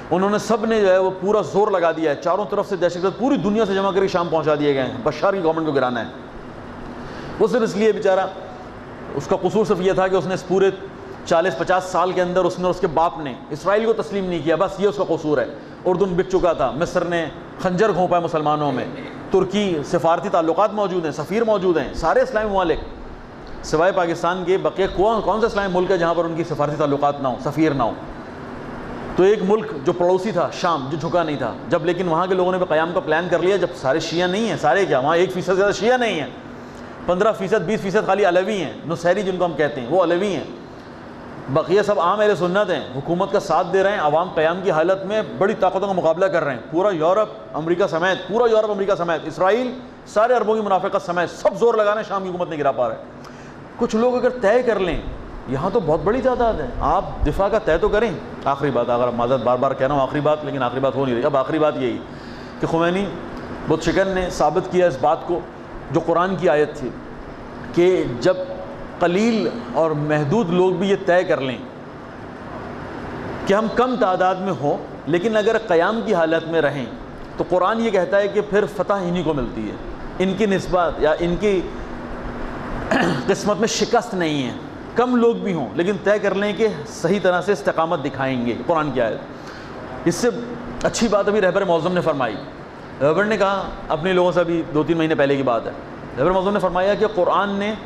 انہوں نے سب نے جو ہے وہ پورا زور لگا دیا ہے، چاروں طرف سے دہشت گرد پوری دنیا سے جمع کر کے شام پہنچا دیے گئے ہیں، بشار کی گورنمنٹ کو گرانا ہے۔ وہ صرف اس لیے بیچارہ، اس کا قصور صرف یہ تھا کہ اس نے اس پورے چالیس پچاس سال کے اندر اس نے اور اس کے باپ نے اسرائیل کو تسلیم نہیں کیا، بس یہ اس کا قصور ہے۔ اردن بک چکا تھا، مصر نے خنجر گھونپا ہے مسلمانوں میں، ترکی سفارتی تعلقات موجود ہیں، سفیر موجود ہیں، سارے اسلامی ممالک سوائے پاکستان کے بقیہ کون کون سا اسلامی ملک ہے جہاں پر ان کی سفارتی تعلقات نہ ہو، سفیر نہ ہو؟ تو ایک ملک جو پڑوسی تھا شام، جو جھکا نہیں تھا جب، لیکن وہاں کے لوگوں نے قیام کا پلان کر لیا، جب سارے شیعہ نہیں ہیں، سارے کیا وہاں ایک فیصد زیادہ شیعہ نہیں ہیں، پندرہ فیصد بیس فیصد خالی علوی ہیں، نصیری جن کو ہم کہتے ہیں وہ علوی ہیں، بقیہ سب عام اہل سنت ہیں، حکومت کا ساتھ دے رہے ہیں، عوام قیام کی حالت میں بڑی طاقتوں کا مقابلہ کر رہے ہیں، پورا یورپ امریکہ سمیت، پورا یورپ امریکہ سمیت، اسرائیل سارے عربوں کی منافقت سمیت سب زور لگا رہے ہیں، شام کی حکومت نہیں گرا پا رہے۔ کچھ لوگ اگر طے کر لیں، یہاں تو بہت بڑی تعداد ہے، آپ دفاع کا طے تو کریں۔ آخری بات، اگر معذرت بار بار کہہ رہا ہوں آخری بات، لیکن آخری بات ہو نہیں رہی، اب آخری بات یہی کہ خمینی بت شکن نے ثابت کیا اس بات کو جو قرآن کی آیت تھی کہ جب قلیل اور محدود لوگ بھی یہ طے کر لیں کہ ہم کم تعداد میں ہوں لیکن اگر قیام کی حالت میں رہیں تو قرآن یہ کہتا ہے کہ پھر فتح انہی کو ملتی ہے، ان کی نسبت یا ان کی قسمت میں شکست نہیں ہے، کم لوگ بھی ہوں لیکن طے کر لیں کہ صحیح طرح سے استقامت دکھائیں گے، قرآن کی آیت۔ اس سے اچھی بات ابھی رہبر معظم نے فرمائی، رہبر نے کہا اپنے لوگوں سے، ابھی دو تین مہینے پہلے کی بات ہے، رہبر معظم نے فرمایا کہ قرآن نے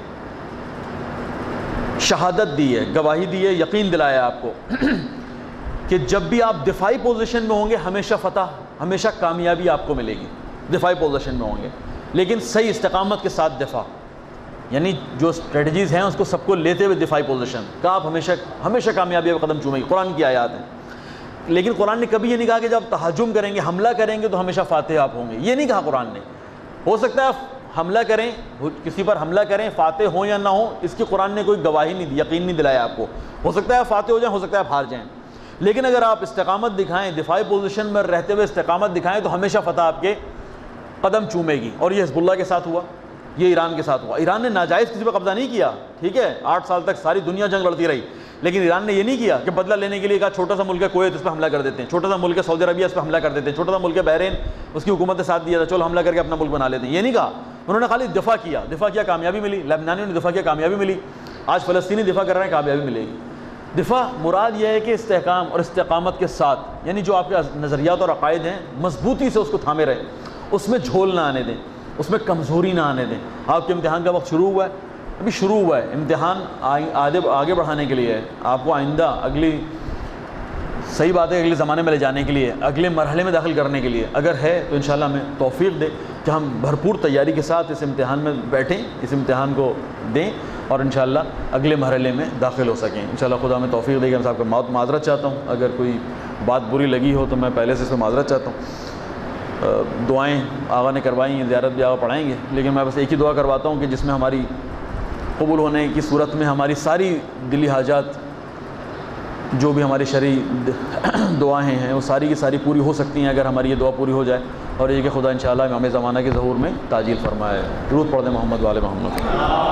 شہادت دی ہے، گواہی دی ہے، یقین دلایا آپ کو کہ جب بھی آپ دفاعی پوزیشن میں ہوں گے ہمیشہ فتح، ہمیشہ کامیابی آپ کو ملے گی، دفاعی پوزیشن میں ہوں گے لیکن صحیح استقامت کے ساتھ دفاع، یعنی جو اسٹریٹجیز ہیں اس کو سب کو لیتے ہوئے دفاعی پوزیشن کا آپ ہمیشہ ہمیشہ کامیابی پہ قدم چومیں گے، قرآن کی آیات ہیں۔ لیکن قرآن نے کبھی یہ نہیں کہا کہ جب تہجم کریں گے، حملہ کریں گے تو ہمیشہ فاتح آپ ہوں گے، یہ نہیں کہا قرآن نے۔ ہو سکتا ہے آپ حملہ کریں، کسی پر حملہ کریں، فاتح ہوں یا نہ ہوں، اس کی قرآن نے کوئی گواہی نہیں دی، یقین نہیں دلایا آپ کو، ہو سکتا ہے آپ فاتح ہو جائیں، ہو سکتا ہے آپ ہار جائیں، لیکن اگر آپ استقامت دکھائیں، دفاعی پوزیشن میں رہتے ہوئے استقامت دکھائیں تو ہمیشہ فتح آپ کے قدم چومے گی۔ اور یہ حزب اللہ کے ساتھ ہوا، یہ ایران کے ساتھ ہوا۔ ایران نے ناجائز کسی پہ قبضہ نہیں کیا، ٹھیک ہے، آٹھ سال تک ساری دنیا جنگ لڑتی رہی، لیکن ایران نے یہ نہیں کیا کہ بدلہ لینے کے لیے کہا چھوٹا سا ملک ہے کویت اس پہ حملہ کر دیتے ہیں، چھوٹا سا ملک ہے سعودی عربیہ اس پہ حملہ کر دیتے ہیں، چھوٹا سا ملک ہے بحرین اس کی حکومت نے ساتھ دیا تھا چلو حملہ کر کے اپنا ملک بنا لیتے ہیں، یہ نہیں کہا، انہوں نے خالی دفاع کیا، دفاع کیا کامیابی ملی، لبنانیوں نے دفاع کیا کامیابی ملی، آج فلسطینی دفاع کر رہے ہیں کامیابی ملے گی۔ دفاع مراد یہ ہے کہ استحکام اور استقامت کے ساتھ، یعنی جو آپ کے نظریات اور عقائد ہیں مضبوطی سے اس کو تھامے رہیں، اس میں جھول نہ آنے دیں، اس میں کمزوری نہ آنے دیں۔ آپ کے امتحان کا وقت شروع ہوا ہے، ابھی شروع ہوا ہے، امتحان آگے آگے بڑھانے کے لیے ہے، آپ کو آئندہ اگلی صحیح بات ہے اگلے زمانے میں لے جانے کے لیے، اگلے مرحلے میں داخل کرنے کے لیے، اگر ہے تو انشاءاللہ ہمیں توفیق دے کہ ہم بھرپور تیاری کے ساتھ اس امتحان میں بیٹھیں، اس امتحان کو دیں اور انشاءاللہ اگلے مرحلے میں داخل ہو سکیں۔ انشاءاللہ خدا ہمیں توفیق دے گا۔ میں صاحب کا معذرت چاہتا ہوں، اگر کوئی بات بری لگی ہو تو میں پہلے سے اس پہ معذرت چاہتا ہوں۔ دعائیں آغا نے کروائی ہیں، زیارت بھی آغا پڑھائیں گے، لیکن میں بس ایک ہی دعا کرواتا ہوں کہ جس میں ہماری قبول ہونے کی صورت میں ہماری ساری دلی حاجات جو بھی ہماری شرعی دعائیں ہیں وہ ساری کی ساری پوری ہو سکتی ہیں اگر ہماری یہ دعا پوری ہو جائے، اور یہ کہ خدا انشاءاللہ امام زمانہ کے ظہور میں تعجیل فرمائے۔ درود پڑھ دیں محمد والے محمد۔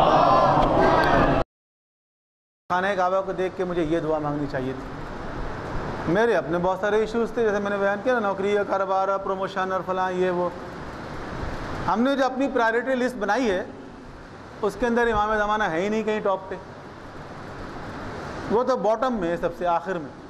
خانہ کعبہ کو دیکھ کے مجھے یہ دعا مانگنی چاہیے تھی۔ میرے اپنے بہت سارے ایشوز تھے، جیسے میں نے بیان کیا نا، نوکری کا کاروبار، پروموشن اور فلاں یہ وہ۔ ہم نے جو اپنی پرائرٹی لسٹ بنائی ہے اس کے اندر امام زمانہ ہے ہی نہیں کہیں ٹاپ پہ، وہ تو باٹم میں ہے، سب سے آخر میں۔